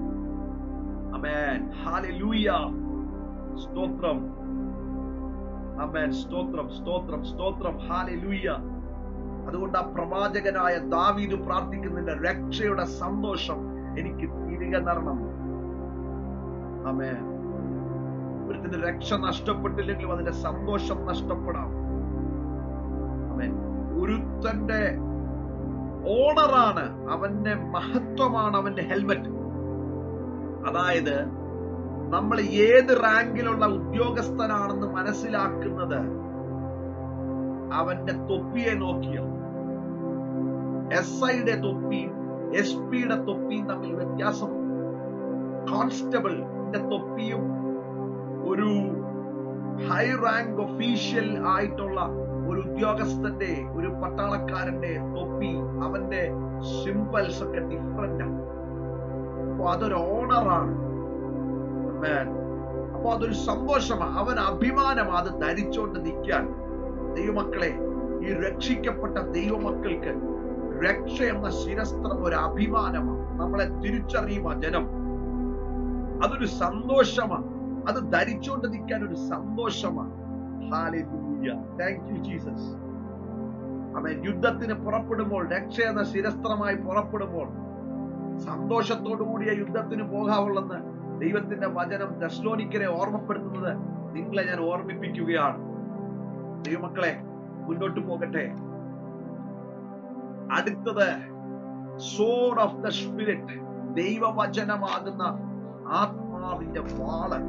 ആമേൻ, ഹല്ലേലൂയ, സ്തോത്രം. ആമേൻ, സ്തോത്രം, സ്തോത്രം, സ്തോത്രം, ഹല്ലേലൂയ. അതുകൊണ്ട് ആ പ്രവാചകനായ ദാവീദ് പ്രാർത്ഥിക്കുന്നതിന്റെ രക്ഷയുടെ സന്തോഷം എനിക്ക് തിരികെ തരണം. ആമേൻ. ഒരുത്തിന്റെ രക്ഷ നഷ്ടപ്പെട്ടില്ലെങ്കിലും അതിന്റെ സന്തോഷം നഷ്ടപ്പെടാം. ആമേൻ. ഒരുത്തന്റെ ഓണറാണ്, അവന്റെ മഹത്വമാണ് അവന്റെ ഹെൽമെറ്റ്. അതായത് നമ്മൾ ഏത് റാങ്കിലുള്ള ഉദ്യോഗസ്ഥനാണെന്ന് മനസ്സിലാക്കുന്നത് അവന്റെ തൊപ്പിയെ നോക്കിയോ. എസ് ഐയുടെ തൊപ്പിയും എസ് പിയുടെ തൊപ്പിയും തമ്മിൽ വ്യത്യാസം. കോൺസ്റ്റബിളിന്റെ തൊപ്പിയും ഒരു ഹൈ റാങ്ക് ഒഫീഷ്യൽ ആയിട്ടുള്ള ഒരു ഉദ്യോഗസ്ഥന്റെ, ഒരു പട്ടാളക്കാരന്റെ തൊപ്പി, അവന്റെ സിംബൽസ് ഒക്കെ ഡിഫറന്റ് ആണ്. അപ്പൊ അതൊരു ഓണറാണ്. അപ്പൊ അതൊരു സന്തോഷമാണ്, അവൻ അഭിമാനമാണ് അത് ധരിച്ചോണ്ട് നിൽക്കാൻ. ദൈവമക്കളെ, ഈ രക്ഷിക്കപ്പെട്ട ദൈവമക്കൾക്ക് രക്ഷ എന്ന ശിരസ്ത്രം ഒരു അഭിമാനമാണ്. നമ്മളെ തിരിച്ചറിയുക ജനം, അതൊരു സന്തോഷമാണ്. അത് ധരിച്ചുകൊണ്ട് നിൽക്കാൻ ഒരു സന്തോഷമാണ്. Hallelujah, thank you Jesus. Amen. യുദ്ധത്തിന് പുറപ്പെടുമ്പോൾ, രക്ഷ എന്ന ശിരസ്ത്രമായി പുറപ്പെടുമ്പോൾ സന്തോഷത്തോടു കൂടിയ യുദ്ധത്തിന് പോകാവുള്ളെന്ന് ദൈവത്തിന്റെ വചനം തെസ്സലോനിക്കരെ ഓർമ്മപ്പെടുത്തുന്നത് നിങ്ങളെ ഞാൻ ഓർമ്മിപ്പിക്കുകയാണ്. ദൈവമക്കളെ, മുന്നോട്ട് പോകട്ടെ. അടുത്തത് സോർഡ് ഓഫ് ദ സ്പിരിറ്റ്, ദൈവവചനമാകുന്ന ആത്മാവിന്റെ വാള്.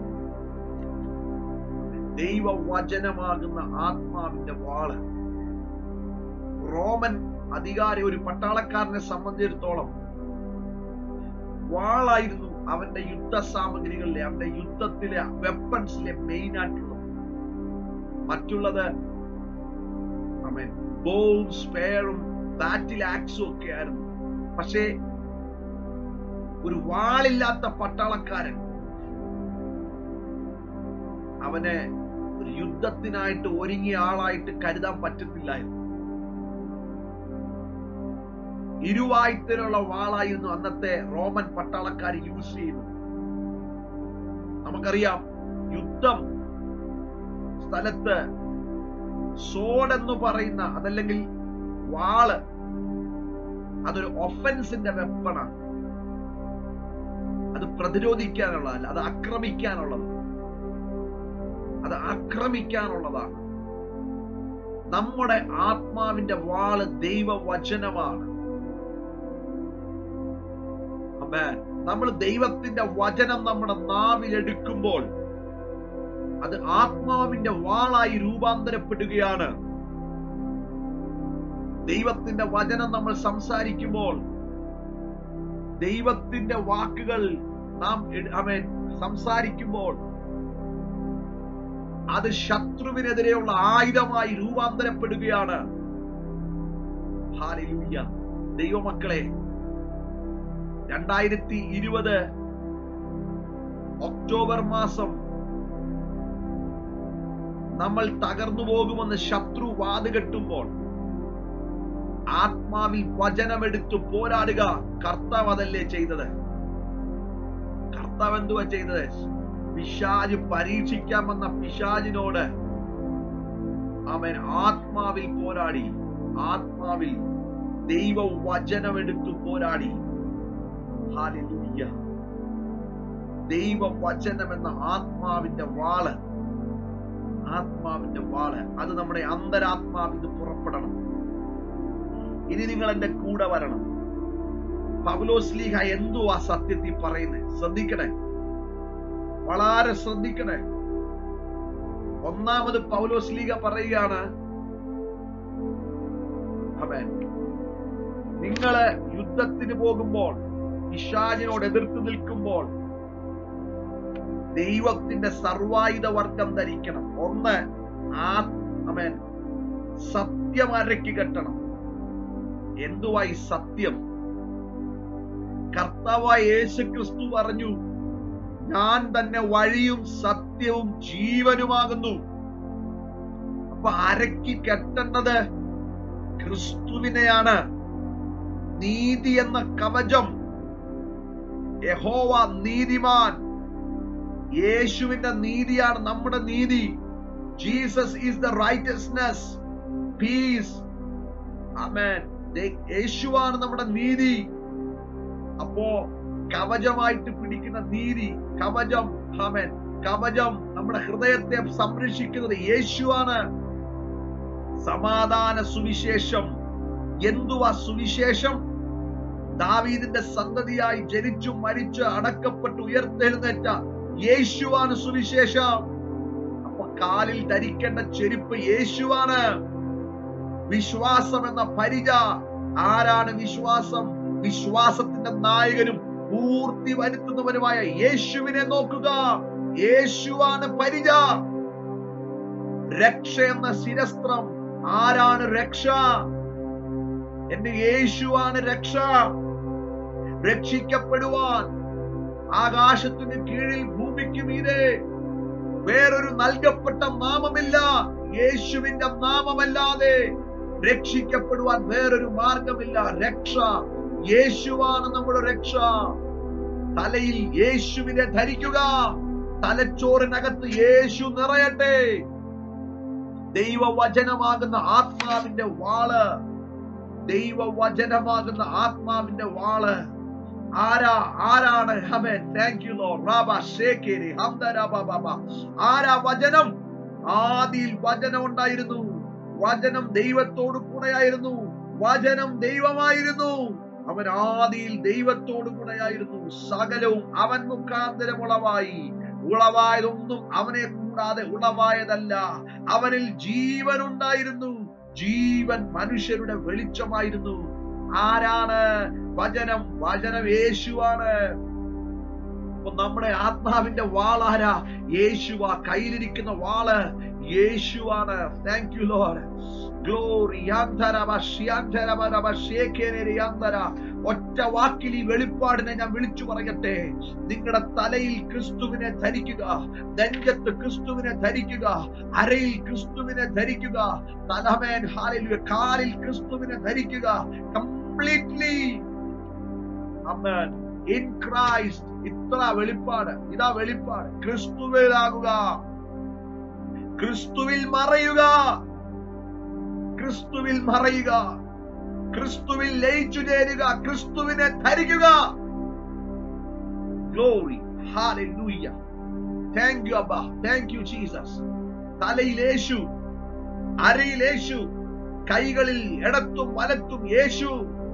ദൈവവചനമാകുന്ന ആത്മാവിന്റെ വാള്. റോമൻ അധികാരി, ഒരു പട്ടാളക്കാരനെ സംബന്ധിച്ചിടത്തോളം വാളായിരുന്നു അവന്റെ യുദ്ധ സാമഗ്രികളിലെ, അവന്റെ യുദ്ധത്തിലെ വെപ്പൺസിലെ മെയിൻ ആയിട്ടുള്ളത്. മറ്റുള്ളത് ആമേൻ ബോവും സ്പെയറും ബാറ്റിൽ ആക്സും ഒക്കെ ആയിരുന്നു. പക്ഷേ ഒരു വാളില്ലാത്ത പട്ടാളക്കാരൻ അവനെ ഒരു യുദ്ധത്തിനായിട്ട് ഒരുങ്ങിയ ആളായിട്ട് കരുതാൻ പറ്റത്തില്ലായിരുന്നു. ഇരുവായുധത്തിലുള്ള വാളായിരുന്നു അന്നത്തെ റോമൻ പട്ടാളക്കാർ യൂസ് ചെയ്യുന്നത്. നമുക്കറിയാം, യുദ്ധം സ്ഥലത്ത് സോഡ് എന്ന് പറയുന്ന, അതല്ലെങ്കിൽ വാള്, അതൊരു ഒഫൻസിന്റെ വെപ്പണാണ്. അത് പ്രതിരോധിക്കാനുള്ളതല്ല, അത് ആക്രമിക്കാനുള്ളത്. അത് ആക്രമിക്കാനുള്ളതാണ്. നമ്മുടെ ആത്മാവിന്റെ വാള് ദൈവവചനമാണ്. നമ്മൾ ദൈവത്തിന്റെ വചനം നമ്മുടെ നാവിലെടുക്കുമ്പോൾ അത് ആത്മാവിന്റെ വാളായി രൂപാന്തരപ്പെടുകയാണ്. ദൈവത്തിന്റെ വചനം നമ്മൾ സംസാരിക്കുമ്പോൾ, ദൈവത്തിന്റെ വാക്കുകൾ നാം ആമേൻ സംസാരിക്കുമ്പോൾ അത് ശത്രുവിനെതിരെയുള്ള ആയുധമായി രൂപാന്തരപ്പെടുകയാണ്. ഹല്ലേലൂയ. ദൈവമക്കളെ, രണ്ടായിരത്തി ഇരുപത് ഒക്ടോബർ മാസം നമ്മൾ തകർന്നു പോകുമെന്ന് ശത്രു വാതുകെട്ടുമ്പോൾ ആത്മാവിൽ വചനമെടുത്തു പോരാടുക. കർത്താവ് അതല്ലേ ചെയ്തത്? കർത്താവ് എന്തുവാ ചെയ്തത്? പിശാച് പരീക്ഷിക്കാമെന്ന പിശാചിനോട് അവൻ ആത്മാവിൽ പോരാടി. ആത്മാവിൽ ദൈവ വചനമെടുത്തു പോരാടി. ഹല്ലേലൂയ. ദൈവ വചനം എന്ന ആത്മാവിന്റെ വാള്, ആത്മാവിന്റെ വാള് അത് നമ്മുടെ അന്തരാത്മാവിൽ നിന്ന് പുറപ്പെടണം. ഇനി നിങ്ങൾ എന്റെ കൂടെ വരണം. പൗലോസ്ലീഹ എന്തുവാ സത്യത്തിൽ പറയുന്നത്? ശ്രദ്ധിക്കണേ, വളരെ ശ്രദ്ധിക്കണേ. ഒന്നാമത് പൗലോസ്ലീഹ പറയുകയാണ്, ആമേൻ, നിങ്ങള് യുദ്ധത്തിന് പോകുമ്പോൾ, പിശാചിനോട് എതിർത്ത് നിൽക്കുമ്പോൾ ദൈവത്തിന്റെ സർവായുധ വർഗം ധരിക്കണം. ഒന്ന്, ആമേൻ, സത്യം അരക്കി കെട്ടണം. എന്തുവായി സത്യം? കർത്താവായ യേശു ക്രിസ്തു പറഞ്ഞു, ഞാൻ തന്നെ വഴിയും സത്യവും ജീവനുമാകുന്നു. അപ്പൊ അരക്കി കെട്ടേണ്ടത് ക്രിസ്തുവിനെയാണ്. നീതി എന്ന കവചം, യഹോവ നീതിമാൻ, യേശുവിന്റെ നീതിയാണ് നമ്മുടെ നീതി. Jesus is the righteousness, peace. Amen. യേശുവാണ് നമ്മുടെ നീതി. അപ്പോ കവചമായിട്ട് പിടിക്കുന്ന നീതി, കവചം, ആമേൻ, കവചം നമ്മുടെ ഹൃദയത്തെ സംരക്ഷിക്കുന്നത് യേശുവാണ്. സമാധാന സുവിശേഷം. എന്തുവാ സുവിശേഷം? ദാവീദിന്റെ സന്തതിയായി ജനിച്ചു മരിച്ച് അടക്കപ്പെട്ട് ഉയർത്തെഴുന്നേറ്റ യേശുവാണ് സുവിശേഷം. അപ്പൊ കാലിൽ ധരിക്കേണ്ട ചെരുപ്പ് യേശുവാണ്. വിശ്വാസം എന്ന പരിച. ആരാണ് വിശ്വാസം? വിശ്വാസത്തിന്റെ നായകനും പൂർത്തി വരുത്തുന്നവനുമായ യേശുവിനെ നോക്കുക. യേശുവാണ് പരിച. രക്ഷ എന്ന ശിരസ്ത്രം. ആരാണ് രക്ഷ? എന്റെ യേശുവാണ് രക്ഷ. രക്ഷിക്കപ്പെടുവാൻ ആകാശത്തിന് കീഴിൽ ഭൂമിക്ക് മീതെ വേറൊരു നൽകപ്പെട്ട നാമമില്ല. യേശുവിന്റെ നാമമല്ലാതെ രക്ഷിക്കപ്പെടുവാൻ വേറൊരു മാർഗമില്ല. രക്ഷ യേശുവാണ് നമ്മുടെ രക്ഷ. തലയിൽ യേശുവിനെ ധരിക്കുക. തലച്ചോറിനകത്ത് യേശു നിറയട്ടെ. ദൈവവചനമാകുന്ന ആത്മാവിന്റെ വാള്, ദൈവവചനമാകുന്ന ആത്മാവിന്റെ വാള് ആരാ ആരാണ്? ആമേൻ. Thank you Lord. റാബ ഷേക്കേരി ഹംദരാ ബാബ. ആരാ വചനം? ആദിയിൽ വചനം ഉണ്ടായിരുന്നു, വചനം ദൈവത്തോടു കൂടെയായിരുന്നു, വചനം ദൈവമായിരുന്നു. അവൻ ആദിയിൽ ദൈവത്തോടു കൂടെയായിരുന്നു. സകലവും അവൻ മുഖാന്തരം ഉളവായി. ഉളവായതൊന്നും അവനെ കൂടാതെ ഉളവായതല്ല. അവനിൽ ജീവൻ ഉണ്ടായിരുന്നു, ജീവൻ മനുഷ്യരുടെ വെളിച്ചമായിരുന്നു. ആരാണ്? വചനം. വചനം യേശുവാണ്. അപ്പൊ നമ്മുടെ ആത്മാവിന്റെ വാളാരാ? യേശുവാ. കയ്യിലിരിക്കുന്ന വാള് യേശുവാണ്. Thank you Lord. ഗ്ലോറി. ഒറ്റ വാക്കിൽ ഈ വെളിപ്പാടിനെ ഞാൻ വിളിച്ചു പറയട്ടെ. നിങ്ങളുടെ തലയിൽ ക്രിസ്തുവിനെ ധരിക്കുക, നെഞ്ചത്ത് ക്രിസ്തുവിനെ ധരിക്കുക, അരയിൽ ക്രിസ്തുവിനെ ധരിക്കുക, തലമേൻ ഹല്ലേലൂയ കാലിൽ ക്രിസ്തുവിനെ ധരിക്കുക. Completely amen in Christ. ഇത്ര വെളിപ്പാട്. ഇതാ വെളിപ്പാട്. ക്രിസ്തുവിലാകുക, ക്രിസ്തുവിൽ മറയുക, ക്രിസ്തുവിൽ മറയുക, ക്രിസ്തുവിൽ ലയിച്ചു ചേരുക, ക്രിസ്തുവിനെ ധരിക്കുക. Glory. Hallelujah. Thank you Abba. Thank you Jesus. തലയിൽ യേശു, അരയിൽ യേശു, കൈകളിൽ ഇടത്തും വലത്തും യേശു.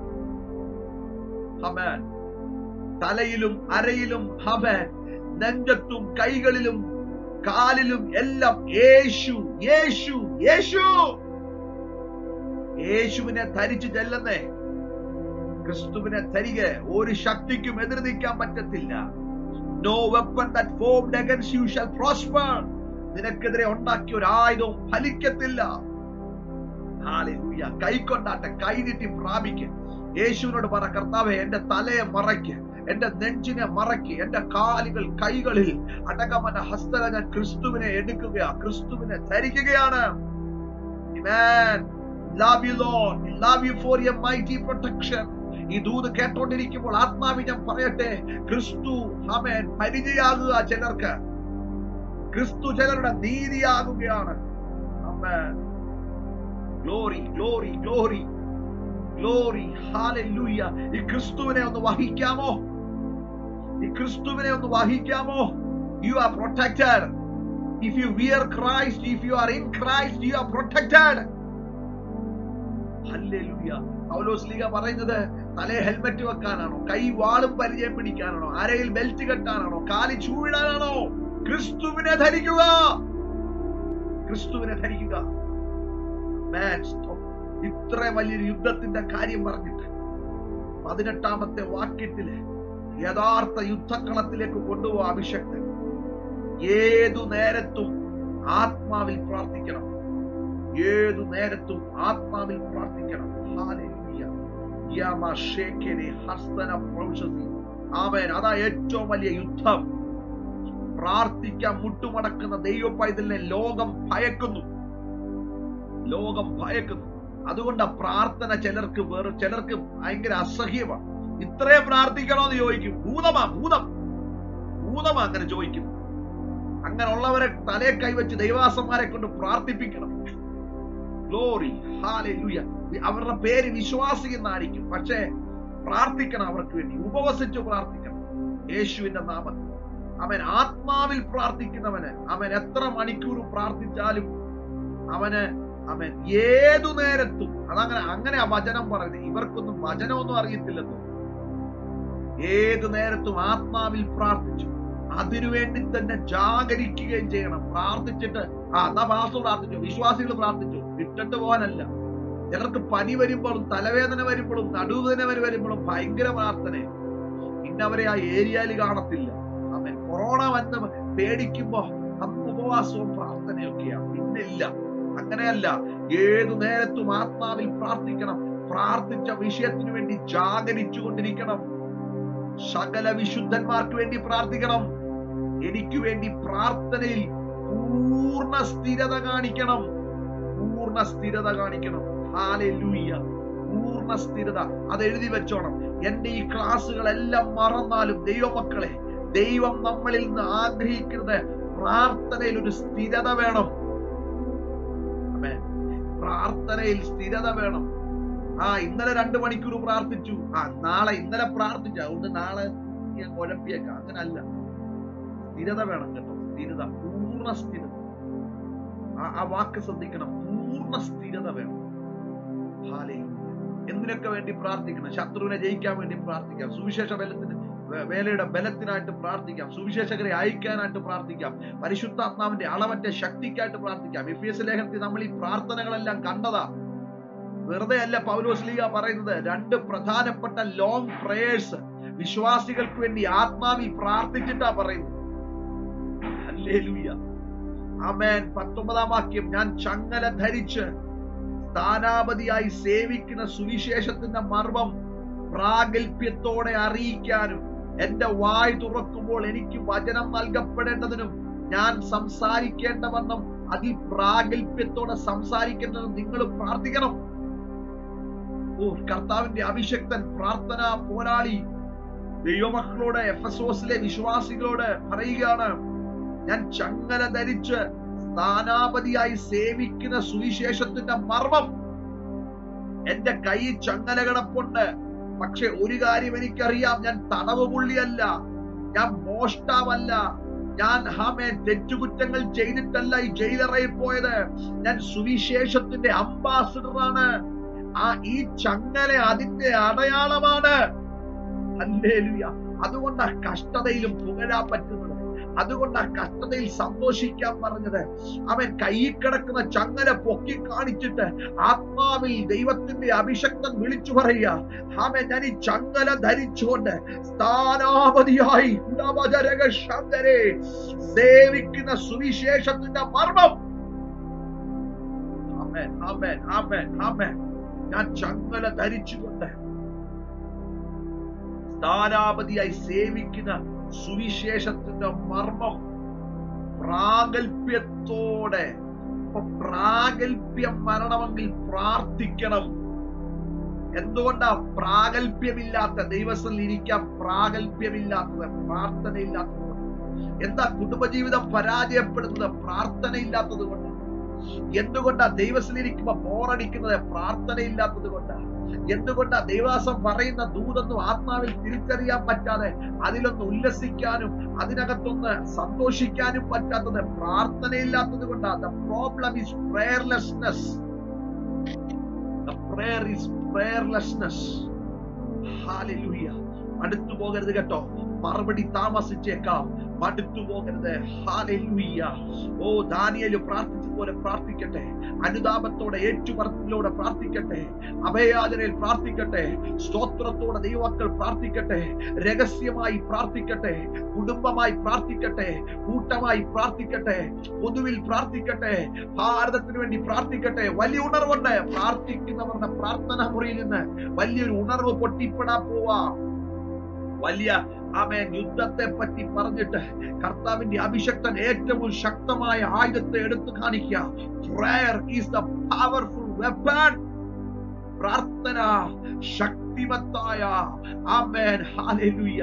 ആമേൻ. തലയിലും അരയിലും ആമേൻ, നെഞ്ചത്തും കൈകളിലും കാലിലും എല്ലാം യേശു, യേശു, യേശു. യേശുവിനെ ധരിച്ചു ചെല്ലുന്നേ. ക്രിസ്തുവിനെ ധരിക. ഒരു ശക്തിക്കും എതിർ നിൽക്കാൻ പറ്റത്തില്ല. No weapon that formed against you shall prosper. നിനക്കെതിരെ ഉണ്ടാക്കിയ ഒരു ആയുധവും ഫലിക്കത്തില്ല. ഹല്ലേലൂയ. കൈക്കൊണ്ടാട്ടെ, കൈനീട്ടി പ്രാപിക്ക. യേശുവിനോട് പറ, കർത്താവേ എന്റെ തലയെ മറയ്ക്ക്, എന്റെ നെഞ്ചിനെ മറയ്ക്ക്, എന്റെ കാലുകൾ കൈകളിൽ അടകമന ഹസ്തക ഞാൻ ക്രിസ്തുവിനെ എടുക്കുകയാ, ക്രിസ്തുവിനെ ധരിക്കുകയാണ്. Amen. Love you Lord. We love you for your mighty protection. ഈ ദൂത് കേട്ടോണ്ടിരിക്കുമ്പോൾ ആത്മാവി ഞാൻ പറയട്ടെ, ക്രിസ്തു ആമേൻ പരിചയാകുക. ചിലർക്ക് ക്രിസ്തു ചിലരുടെ നീതിയാകുകയാണ്. Amen. Glory, glory, glory, glory. Hallelujah. ഈ ക്രിസ്തുവിനെ ഒന്ന് വഹിക്കാമോ? ഈ ക്രിസ്തുവിനെ ഒന്ന് വഹിക്കാമോ? You are protected. If you wear Christ, if you are in Christ, you are protected. Hallelujah. പൗലോസ് ലീഗ പറയുന്നത് തലേ ഹെൽമെറ്റ് വെക്കാനാണോ, കൈ വാളും പരിചയം പിടിക്കാനാണോ, അരയിൽ ബെൽറ്റ് കെട്ടാനാണോ, കാലിൽ ചൂടാനാണോ? ക്രിസ്തുവിനെ ധരിക്കുക, ക്രിസ്തുവിനെ ധരിക്കുക. ഇത്ര വലിയൊരു യുദ്ധത്തിന്റെ കാര്യം പറഞ്ഞിട്ട് പതിനെട്ടാമത്തെ വാക്യത്തില് യഥാർത്ഥ യുദ്ധക്കളത്തിലേക്ക് കൊണ്ടുപോകാൻ അഭിഷക്തൻ. ഏതു നേരത്തും ആത്മാവിൽ പ്രാർത്ഥിക്കണം, ഏതു നേരത്തും ആത്മാവിൽ പ്രാർത്ഥിക്കണം. ഹല്ലേലൂയ. യമശേഖരെ ഹസ്തന പ്രൗഷസി. ആമേൻ. അതാ ഏറ്റവും വലിയ യുദ്ധം. പ്രാർത്ഥിക്കാൻ മുട്ടുമടക്കുന്ന ദൈവ പൈതലിനെ ലോകം ഭയക്കുന്നു, ലോകം ഭയക്കുന്നു. അതുകൊണ്ട് പ്രാർത്ഥന ചിലർക്ക് വേറെ, ചിലർക്ക് ഭയങ്കര അസഹ്യമാണ്. ഇത്രയും പ്രാർത്ഥിക്കണോന്ന് ചോദിക്കും. ഭൂതമാ, ഭൂതം, ഭൂതമാ അങ്ങനെ ചോദിക്കുന്നു. അങ്ങനെയുള്ളവരെ തലയെ കൈവച്ച് ദൈവാസന്മാരെ കൊണ്ട് പ്രാർത്ഥിപ്പിക്കണം. ഗ്ലോറി. ഹല്ലേലൂയ. അവരുടെ പേര് വിശ്വാസി എന്നായിരിക്കും, പക്ഷേ പ്രാർത്ഥിക്കണം അവർക്ക് വേണ്ടി. ഉപവസിച്ച് പ്രാർത്ഥിക്കണം യേശുവിന്റെ നാമത്തിൽ. അവൻ ആത്മാവിൽ പ്രാർത്ഥിക്കുന്നവന് അവൻ എത്ര മണിക്കൂർ പ്രാർത്ഥിച്ചാലും അവന് അവൻ ഏതു നേരത്തും, അതങ്ങനെ അങ്ങനെ ആ വചനം പറയുന്നത്. ഇവർക്കൊന്നും വചനമൊന്നും അറിയത്തില്ലെന്നോ. ഏതു നേരത്തും ആത്മാവിൽ പ്രാർത്ഥിച്ചു അതിനുവേണ്ടി തന്നെ ജാഗരിക്കുകയും ചെയ്യണം. പ്രാർത്ഥിച്ചിട്ട് ആ എന്നാ പാസ്റ്റർ പ്രാർത്ഥിച്ചു, വിശ്വാസികൾ പ്രാർത്ഥിച്ചു, വിട്ടിട്ട് പോകാനല്ല. ചിലർക്ക് പനി വരുമ്പോഴും തലവേദന വരുമ്പോഴും നടുവേദന വരുമ്പോഴും ഭയങ്കര പ്രാർത്ഥന. ഇന്നവരെ ആ ഏരിയയിൽ കാണത്തില്ല. അവൻ കൊറോണ വന്ന് പേടിക്കുമ്പോ അന്ന് ഉപവാസവും പ്രാർത്ഥനയൊക്കെയാണ്. പിന്നില്ല, അങ്ങനെയല്ല. ഏതു നേരത്തും ആത്മാവിൽ പ്രാർത്ഥിക്കണം. പ്രാർത്ഥിച്ച വിഷയത്തിനു വേണ്ടി ജാഗരിച്ചു കൊണ്ടിരിക്കണം. സകല വിശുദ്ധന്മാർക്ക് വേണ്ടി പ്രാർത്ഥിക്കണം. എനിക്ക് വേണ്ടി പ്രാർത്ഥനയിൽ പൂർണ്ണ സ്ഥിരത കാണിക്കണം, പൂർണ്ണ സ്ഥിരത കാണിക്കണം. ഹല്ലേലൂയ. പൂർണ്ണ സ്ഥിരത. അത് എഴുതി വെച്ചോണം. എന്റെ ഈ ക്ലാസ്സുകളെല്ലാം മറന്നാലും ദൈവമക്കളെ, ദൈവം നമ്മളിൽ നിന്ന് ആഗ്രഹിക്കുന്നത് പ്രാർത്ഥനയിൽ ഒരു സ്ഥിരത വേണം. പ്രാർത്ഥനയിൽ സ്ഥിരത വേണം. ആ ഇന്നലെ രണ്ടു മണിക്കൂർ പ്രാർത്ഥിച്ചു, ആ നാളെ ഇന്നലെ പ്രാർത്ഥിച്ചു, അതുകൊണ്ട് നാളെ ഞാൻ കുഴപ്പിയേക്കാം. അങ്ങനല്ല, സ്ഥിരത വേണം കേട്ടോ. സ്ഥിരത, പൂർണ്ണ സ്ഥിരത. ആ വാക്ക് ശ്രദ്ധിക്കണം, പൂർണ്ണ സ്ഥിരത വേണം. എന്തിനൊക്കെ വേണ്ടി പ്രാർത്ഥിക്കണം? ശത്രുവിനെ ജയിക്കാൻ വേണ്ടി പ്രാർത്ഥിക്കാം, സുവിശേഷ ബലത്തിന് വേലയുടെ ബലത്തിനായിട്ട് പ്രാർത്ഥിക്കാം, സുവിശേഷകരെ അയക്കാനായിട്ട് പ്രാർത്ഥിക്കാം, പരിശുദ്ധാത്മാവിന്റെ അളവറ്റ ശക്തിക്കായിട്ട് പ്രാർത്ഥിക്കാം. എഫേസ്യ ലേഖനത്തിൽ നമ്മൾ ഈ പ്രാർത്ഥനകളെല്ലാം കണ്ടതാ. വെറുതെ അല്ല പൗലോസ്ലീഹ പറയുന്നത്. രണ്ട് പ്രധാനപ്പെട്ട ലോങ് പ്രേയേഴ്സ് വിശ്വാസികൾക്ക് വേണ്ടി ആത്മാവിൽ പ്രാർത്ഥിച്ചിട്ടാ പറയുന്നത്. Hallelujah, amen. പത്തൊമ്പതാം വാക്യം, ഞാൻ ചങ്ങല ധരിച്ച് സ്ഥാനാപതിയായി സേവിക്കുന്ന സുവിശേഷത്തിന്റെ മർമ്മം പ്രാഗൽഭ്യത്തോടെ അറിയിക്കാനും എന്റെ വായ് തുറക്കുമ്പോൾ എനിക്ക് വചനം നൽകപ്പെടേണ്ടതിനും ഞാൻ സംസാരിക്കേണ്ടവണ്ണം അതിൽ പ്രാഗൽഭ്യത്തോടെ സംസാരിക്കേണ്ടതും നിങ്ങൾ പ്രാർത്ഥിക്കണം. ഓ, കർത്താവിന്റെ അഭിഷക്തൻ പ്രാർത്ഥനാ പോരാളി ദൈവമക്കളോട്, എഫെസോസിലെ വിശ്വാസികളോട് പറയുകയാണ്, ഞാൻ ചങ്ങല ധരിച്ച് സ്ഥാനാപതിയായി സേവിക്കുന്ന സുവിശേഷത്തിന്റെ മർമ്മം. എന്റെ കൈ ചങ്ങല കിടപ്പുണ്ട്, പക്ഷെ ഒരു കാര്യം എനിക്കറിയാം, ഞാൻ തടവ് പുള്ളിയല്ല, ഞാൻ മോഷ്ടാവല്ല, ഞാൻ ഹാമേ തെറ്റുകുറ്റങ്ങൾ ചെയ്തിട്ടല്ല ഈ ജയിലറയിൽ പോയത്, ഞാൻ സുവിശേഷത്തിന്റെ അംബാസിഡറാണ്. ആ ഈ ചങ്ങല അതിന്റെ അടയാളമാണ്. ഹല്ലേലൂയ. അതുകൊണ്ടാ കഷ്ടതയിലും പുകഴാൻ പറ്റുന്നത്, അതുകൊണ്ടാ കഷ്ടതയിൽ സന്തോഷിക്കാൻ പറഞ്ഞത്. അവൻ കയ്യിൽ കിടക്കുന്ന ചങ്ങല പൊക്കി കാണിച്ചിട്ട് ആത്മാവിൽ ദൈവത്തിന്റെ അഭിഷക്തൻ വിളിച്ചു പറയുക, ആമേൻ, ഞാൻ ഈ ചങ്ങല ധരിച്ചുകൊണ്ട് സ്ഥാനാപതിയായി സേവിക്കുന്ന സുവിശേഷത്തിന്റെ മർമ്മം. ആമേൻ, ആമേൻ, ആമേൻ, ആമേൻ. ഞാൻ ചങ്ങല ധരിച്ചുകൊണ്ട് സ്ഥാനാപതിയായി സേവിക്കുന്ന സുവിശേഷത്തിന്റെ മർമ്മം പ്രാഗൽഭ്യത്തോടെ. പ്രാഗൽഭ്യം വരണമെങ്കിൽ പ്രാർത്ഥിക്കണം. എന്തുകൊണ്ടാ പ്രാഗൽഭ്യമില്ലാത്ത ദൈവത്തിൽ ഇരിക്കാൻ പ്രാഗൽഭ്യമില്ലാത്തത്? പ്രാർത്ഥനയില്ലാത്തത്. എന്താ കുടുംബജീവിതം പരാജയപ്പെടുന്നത്? പ്രാർത്ഥനയില്ലാത്തത് കൊണ്ട്. എന്തുകൊണ്ടാ ദൈവത്തിലിരിക്കുമ്പോ ബോറടിക്കുന്നത്? പ്രാർത്ഥനയില്ലാത്തത് കൊണ്ടാ. എന്തുകൊണ്ടാ ദൈവാസം പറയുന്ന ദൂതൊന്നും ആത്മാവിൽ തിരിച്ചറിയാൻ പറ്റാതെ അതിലൊന്ന് ഉല്ലസിക്കാനും അതിനകത്തൊന്ന് സന്തോഷിക്കാനും പറ്റാത്തത്? പ്രാർത്ഥനയില്ലാത്തത് കൊണ്ടാ. The problem is prayerlessness. The prayer is prayerlessness. Hallelujah. അടുത്തു പോകരുത് കേട്ടോ. മറുപടി താമസിച്ചേക്കാം. മടുത്തു പോകരുത്. ഹല്ലേലൂയ. ഓ, ദാനിയേൽ പ്രാർത്ഥിച്ചതുപോലെ പ്രാർത്ഥിക്കട്ടെ. അനുതാപത്തോടെ ഏറ്റുപറച്ചിലോടെ പ്രാർത്ഥിക്കട്ടെ. അഭയാചനയിൽ പ്രാർത്ഥിക്കട്ടെ. സ്തോത്രത്തോടെ ദൈവമക്കൾ പ്രാർത്ഥിക്കട്ടെ. രഹസ്യമായി പ്രാർത്ഥിക്കട്ടെ. കുടുംബമായി പ്രാർത്ഥിക്കട്ടെ. കൂട്ടമായി പ്രാർത്ഥിക്കട്ടെ. പൊതുവിൽ പ്രാർത്ഥിക്കട്ടെ. ഭാരതത്തിന് വേണ്ടി പ്രാർത്ഥിക്കട്ടെ. വലിയ ഉണർവുണ്ട്. പ്രാർത്ഥിക്കുന്നവരുടെ പ്രാർത്ഥനാ മുറിയിൽ നിന്ന് വലിയൊരു ഉണർവ് പൊട്ടിപ്പെടാൻ പോവാ. വലിയ ആമേൻ യുദ്ധത്തെ പറ്റി പറഞ്ഞിട്ട് കർത്താവിന്റെ അഭിഷക്തൻ ഏറ്റവും ശക്തമായ ആയുധത്തെ എടുത്തു കാണിക്കുക. Prayer is the powerful weapon. പ്രാർത്ഥന ശക്തിമത്തായ ആമേൻ ഹല്ലേലൂയ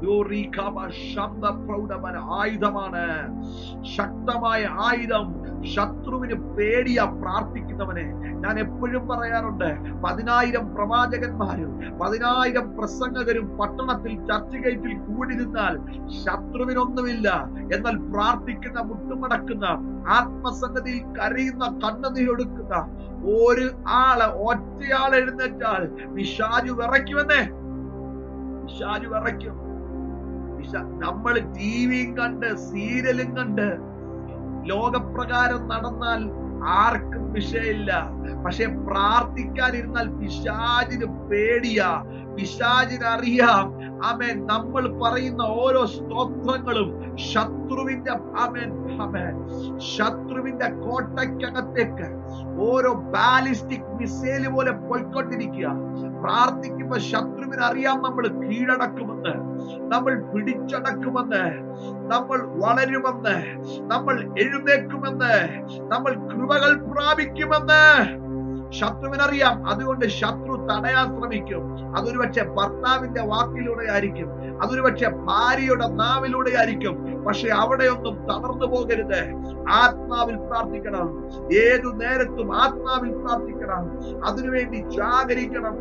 ആയുധമാണ്. ശക്തമായ ആയുധം. ശത്രുവിന് പേടിയാ പ്രാർത്ഥിക്കുന്നവനെ. ഞാൻ എപ്പോഴും പറയാറുണ്ട്, പതിനായിരം പ്രവാചകന്മാരും പതിനായിരം പ്രസംഗകരും പട്ടണത്തിൽ ചർച്ച് ഗേറ്റിൽ കൂടി നിന്നാൽ ശത്രുവിനൊന്നുമില്ല. എന്നാൽ പ്രാർത്ഥിക്കുന്ന, മുട്ടുമടക്കുന്ന, ആത്മസംഗതിയിൽ കരയുന്ന, കണ്ണുനീരൊടുക്കുന്ന ഒരു ആള്, ഒറ്റയാൾ എഴുന്നേറ്റാൽ പിശാചു വിറയ്ക്കുമെന്നേ. പിശാചു വിറയ്ക്കും. നമ്മൾ ടിവിയും കണ്ട് സീരിയലും കണ്ട് ലോകപ്രകാരം നടന്നാൽ ആർക്കും വിഷയമില്ല. പക്ഷെ പ്രാർത്ഥിക്കാനിരുന്നാൽ പിശാചിന് പേടിയാ. പിശാചിനറിയാം ആമേൻ നമ്മൾ പറയുന്ന ഓരോ സ്തോത്രങ്ങളും ശത്രുവിന്റെ ആമേൻ ആമേൻ ശത്രുവിന്റെ കോട്ടയ്ക്കകത്തേക്ക് ഓരോ ബാലിസ്റ്റിക് മിസൈല് പോലെ പോയിക്കൊണ്ടിരിക്കുക. പ്രാർത്ഥിക്കുമ്പോ ശത്രുവിന് അറിയാം നമ്മൾ കീഴടക്കുമെന്ന്, നമ്മൾ പിടിച്ചടക്കുമെന്ന്, നമ്മൾ വളരുമെന്ന്, നമ്മൾ എഴുന്നേക്കുമെന്ന്, നമ്മൾ കൃപകൾ പ്രാപിക്കുമെന്ന്. ശത്രുവിനറിയാം. അതുകൊണ്ട് ശത്രു തടയാൻ ശ്രമിക്കും. അതൊരു പക്ഷെ ഭർത്താവിന്റെ വാക്കിലൂടെ ആയിരിക്കും, അതൊരു പക്ഷെ ഭാര്യയുടെ നാവിലൂടെ ആയിരിക്കും. പക്ഷെ അവിടെയൊന്നും തളർന്നു പോകരുത്. ആത്മാവിൽ പ്രാർത്ഥിക്കണം. ഏതു നേരത്തും ആത്മാവിൽ പ്രാർത്ഥിക്കണം. അതിനുവേണ്ടി ജാഗരിക്കണം.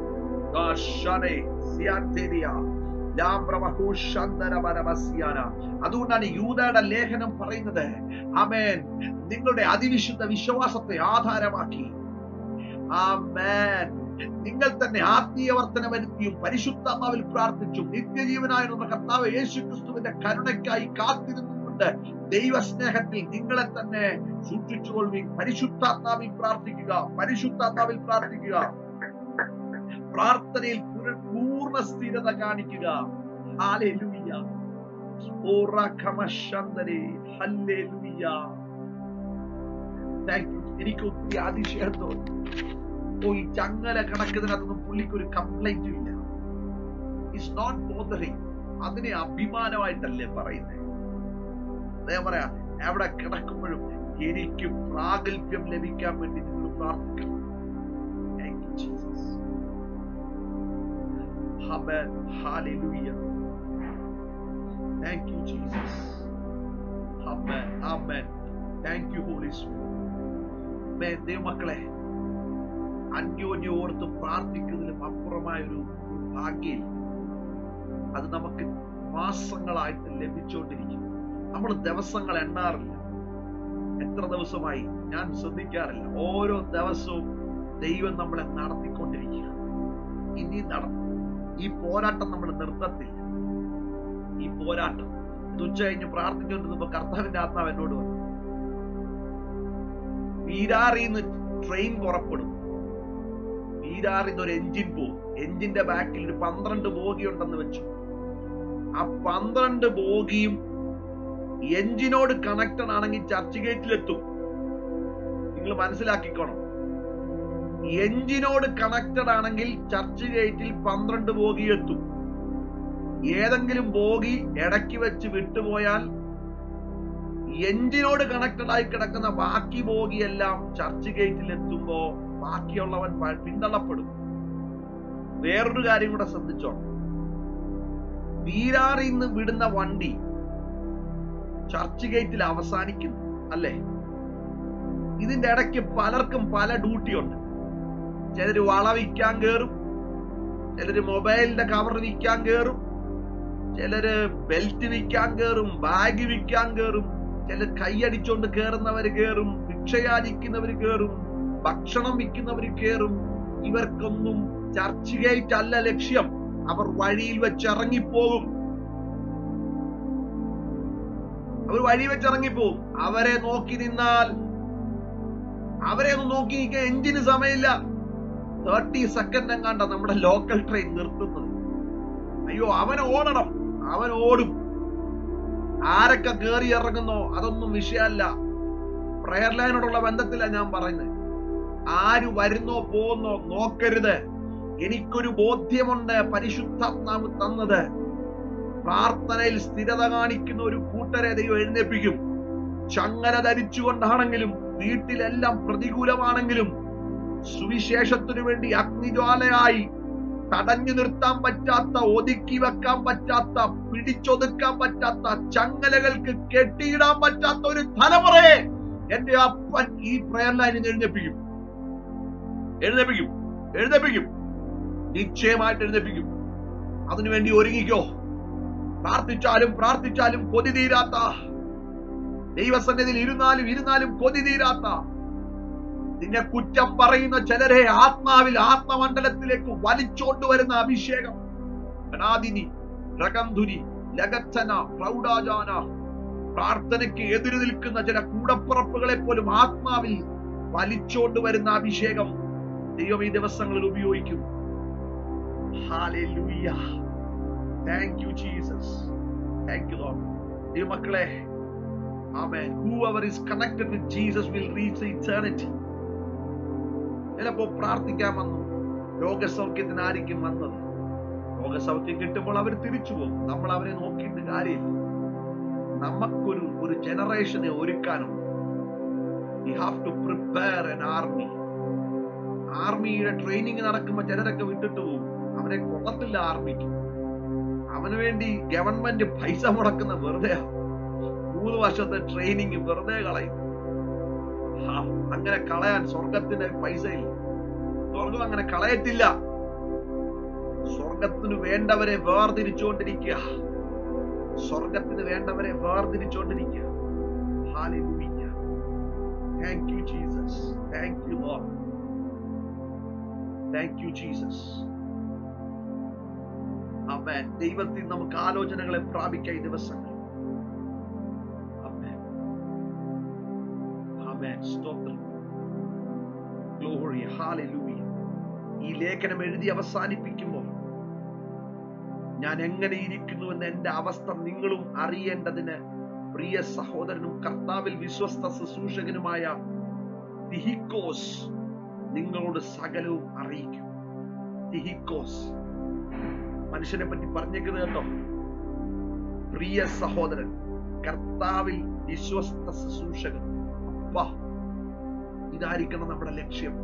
അതുകൊണ്ടാണ് യൂദയുടെ ലേഖനം പറയുന്നത്, ആമേൻ, നിങ്ങളുടെ അതിവിശുദ്ധ വിശ്വാസത്തെ ആധാരമാക്കി, ആമേൻ, നിങ്ങൾ തന്നെ ആത്മീയ വർധന വരുത്തിയും പരിശുദ്ധാത്മാവിൽ പ്രാർത്ഥിച്ചും നിത്യജീവനായുള്ള കർത്താവ് യേശുക്രിസ്തുവിന്റെ കരുണയ്ക്കായി കാത്തിരുന്നുകൊണ്ട് ദൈവസ്നേഹത്തിൽ നിങ്ങളെ തന്നെ സൂക്ഷിച്ചുകൊള്ളുവിൻ. പരിശുദ്ധാത്മാവിൽ പ്രാർത്ഥിക്കുക, പരിശുദ്ധാത്മാവിൽ പ്രാർത്ഥിക്കുക. പ്രാർത്ഥനയിൽ പൂർണ്ണ സ്ഥിരത കാണിക്കുക. ഹല്ലേലൂയ. എനിക്ക് ഒത്തിരി അതിശയം തോന്നി. ഓ, ഈ ചങ്ങല കണക്കുന്നതിനകത്തൊന്നും പുള്ളിക്കൊരു കംപ്ലൈന്റ് ഇല്ല. It's not bothering. അതിനെ അഭിമാനമായിട്ടല്ലേ പറയുന്നത്. അദ്ദേഹം പറയാ, എവിടെ കിടക്കുമ്പോഴും എനിക്ക് പ്രാഗൽഭ്യം ലഭിക്കാൻ വേണ്ടി നിങ്ങൾ പ്രാർത്ഥിക്കണം. Amen. Hallelujah. Thank you, Jesus. Amen. Amen. Thank you, Holy Spirit. Amen. ദൈവമക്കളെ, അന്യോന്യം ഓർത്ത് പ്രാർത്ഥിക്കുന്നതിലും അപ്പുറമായൊരു ഭാഗ്യം അത് നമുക്ക് മാസങ്ങളായിട്ട് ലഭിച്ചുകൊണ്ടിരിക്കും. നമ്മൾ ദിവസങ്ങൾ എണ്ണാറില്ല. എത്ര ദിവസമായി ഞാൻ ശ്രദ്ധിക്കാറില്ല. ഓരോ ദിവസവും ദൈവം നമ്മളെ നടത്തിക്കൊണ്ടിരിക്കുക. ഇനി നടത്തും. ഈ പോരാട്ടം നമ്മൾ നിർത്തത്തില്ല. ഈ പോരാട്ടം ഇത് ഉച്ച കഴിഞ്ഞ് പ്രാർത്ഥിച്ചുകൊണ്ടിരുന്നപ്പോ കർത്താവിന്റെ ആത്മാവ് എന്നോട് വന്നു, വീരാറിന്ന് ട്രെയിൻ പുറപ്പെടും. വീരാറിന്ന് ഒരു എഞ്ചിൻ പോകും. എഞ്ചിന്റെ ബാക്കിൽ ഒരു പന്ത്രണ്ട് ബോഗി ഉണ്ടെന്ന് വെച്ചു. ആ പന്ത്രണ്ട് ബോഗിയും എഞ്ചിനോട് കണക്റ്റഡ് ആണെങ്കിൽ ചർച്ച് ഗേറ്റിലെത്തും. നിങ്ങൾ മനസ്സിലാക്കിക്കോണം. എഞ്ചിനോട് കണക്റ്റഡ് ആണെങ്കിൽ ചർച്ച് ഗേറ്റിൽ പന്ത്രണ്ട് ബോഗി എത്തും. ഏതെങ്കിലും ബോഗി ഇടയ്ക്ക് വെച്ച് വിട്ടുപോയാൽ എഞ്ചിനോട് കണക്റ്റഡ് ആയി കിടക്കുന്ന ബാക്കി ബോഗിയെല്ലാം ചർച്ച് ഗേറ്റിൽ എത്തുമ്പോ ബാക്കിയുള്ളവൻ പിന്തള്ളപ്പെടും. വേറൊരു കാര്യം കൂടെ ശ്രദ്ധിച്ചോ, വീരാറിൽ നിന്ന് വിടുന്ന വണ്ടി ചർച്ച് ഗേറ്റിൽ അവസാനിക്കുന്നു അല്ലേ? ഇതിന്റെ ഇടയ്ക്ക് പലർക്കും പല ഡ്യൂട്ടി ഉണ്ട്. ചിലര് വള വിൽക്കാൻ കയറും, ചിലര് മൊബൈലിന്റെ കവർ വിൽക്കാൻ കയറും, ചിലര് ബെൽറ്റ് വിൽക്കാൻ കയറും, ബാഗ് വിൽക്കാൻ കയറും, ചിലർ കൈയടിച്ചോണ്ട് കയറുന്നവര് കയറും, ഭിക്ഷയാചിക്കുന്നവര് കയറും, ഭക്ഷണം വിൽക്കുന്നവര് കയറും. ഇവർക്കൊന്നും ചർച്ച് ഗേറ്റ് അല്ല ലക്ഷ്യം. അവർ വഴിയിൽ വെച്ച് ഇറങ്ങിപ്പോകും. അവർ വഴി വെച്ച് ഇറങ്ങിപ്പോകും. അവരെ നോക്കി നിന്നാൽ, അവരെ ഒന്ന് നോക്കി നിൽക്കാൻ എഞ്ചിന് സമയമില്ല. തേർട്ടി സെക്കൻഡ് എങ്ങാണ്ട നമ്മുടെ ലോക്കൽ ട്രെയിൻ നിർത്തുന്നത്. അയ്യോ, അവൻ ഓടണം, അവൻ ഓടും. ആരൊക്കെ കയറി ഇറങ്ങുന്നോ അതൊന്നും വിഷയമല്ല. പ്രയർ ലൈനോടുള്ള ബന്ധത്തില ഞാൻ പറയുന്നത്. ആര് വരുന്നോ പോകുന്നോ നോക്കരുത്. എനിക്കൊരു ബോധ്യമുണ്ട്, പരിശുദ്ധാത്മാവ് തന്നത്. പ്രാർത്ഥനയിൽ സ്ഥിരത കാണിക്കുന്ന ഒരു കൂട്ടരെ ദൈവം എഴുന്നേൽപ്പിക്കും. ചങ്ങല ധരിച്ചുകൊണ്ടാണെങ്കിലും, വീട്ടിലെല്ലാം പ്രതികൂലമാണെങ്കിലും, സുവിശേഷത്തിനു വേണ്ടി അഗ്നിജ്വാലയായി തടഞ്ഞു നിർത്താൻ പറ്റാത്ത, ഒതുക്കി വെക്കാൻ പറ്റാത്ത, പിടിച്ചൊതുക്കാൻ പറ്റാത്ത, ചങ്ങലകൾക്ക് കെട്ടിയിടാൻ പറ്റാത്ത ഒരു തലമുറയെ എന്റെ അപ്പൻ ഈ പ്രയർ ലൈനിൽ എഴുന്നേൽപ്പിക്കും. എഴുന്നേൽപ്പിക്കും എഴുന്നേൽപ്പിക്കും നിശ്ചയമായിട്ട് എഴുന്നേൽപ്പിക്കും. അതിനുവേണ്ടി ഒരുങ്ങിക്കോ. പ്രാർത്ഥിച്ചാലും പ്രാർത്ഥിച്ചാലും കൊതി തീരാത്ത, ദൈവസന്നിധിയിൽ ഇരുന്നാലും ഇരുന്നാലും കൊതി തീരാത്ത, നിന്നെ കുറ്റം പറയുന്ന ചിലരെ ആത്മാവിൽ ആത്മമണ്ഡലത്തിലേക്ക് വലിച്ചോണ്ട് വരുന്ന അഭിഷേകം, ഗണാദിനി, രകന്ധുരി, ലഗച്ചന, പ്രൗഢാജാന, പ്രാർത്ഥനയ്ക്ക് എതിര് നിൽക്കുന്ന ചില കൂടപ്പുറപ്പുകളെ പോലും ആത്മാവിൽ വലിച്ചോണ്ട് വരുന്ന അഭിഷേകം ദൈവം ഈ ദിവസങ്ങളിൽ ഉപയോഗിക്കും. Hallelujah. Thank you, Jesus. Thank you, Lord. ദൈവമക്കളെ, ആമേൻ. Whoever is connected with Jesus will reach eternity. ചിലപ്പോ പ്രാർത്ഥിക്കാൻ വന്നു, രോഗസൗഖ്യത്തിനായിരിക്കും വന്നത്. രോഗസൗഖ്യം കിട്ടുമ്പോൾ അവർ തിരിച്ചു പോകും. നമ്മൾ അവരെ നോക്കിയിട്ട് കാര്യമില്ല. നമുക്കൊരു ഒരു ജനറേഷനെ ഒരുക്കാനുണ്ട്. We have to prepare an army. ആർമിയുടെ ട്രെയിനിങ് നടക്കുമ്പോ ചിലരൊക്കെ വിട്ടിട്ട് പോകും. അവനെ കൊള്ളത്തില്ല ആർമിക്ക്. അവന് വേണ്ടി ഗവൺമെന്റ് പൈസ മുടക്കുന്ന വെറുതെ മൂന്ന് വർഷത്തെ ട്രെയിനിങ് വെറുതെ കളയും. അങ്ങനെ കളയാൻ സ്വർഗത്തിന് പൈസ ഇല്ല. സ്വർഗം അങ്ങനെ കളയത്തില്ല. സ്വർഗത്തിന് വേണ്ടവരെ വേർതിരിച്ചുകൊണ്ടിരിക്കുക. സ്വർഗത്തിന് വേണ്ടവരെ വേർതിരിച്ചുകൊണ്ടിരിക്കുക. Hallelujah. Thank you Jesus. Thank you Lord. Thank you Jesus. Amen. ദൈവത്തിൽ നമുക്ക് ആലോചനകളെ പ്രാപിക്കാം ഈ ദിവസങ്ങൾ. ആമേൻ. ആമേൻ. സ്തോത്രം. ഗ്ലോറി. ഹല്ലേലൂയ. ഈ ലേഖനം എഴുതി അവസാനിപ്പിക്കുമ്പോൾ ഞാൻ എങ്ങനെ ഇരിക്കുന്നുവെന്ന് എന്റെ അവസ്ഥ നിങ്ങളും അറിയേണ്ടതിന് പ്രിയ സഹോദരനും കർത്താവിൽ വിശ്വസ്ത ശുശ്രൂഷകനുമായ തിഹിക്കോസ് നിങ്ങളോട് സകലവും അറിയിക്കും. തിഹിക്കോസ് മനുഷ്യനെ പറ്റി പറഞ്ഞേക്കുന്നത് കേട്ടോ. പ്രിയ സഹോദരൻ, കർത്താവിൽ വിശ്വസ്ത ശുശ്രൂഷകൻ. അപ്പാ, ഇതായിരിക്കണം നമ്മുടെ ലക്ഷ്യം.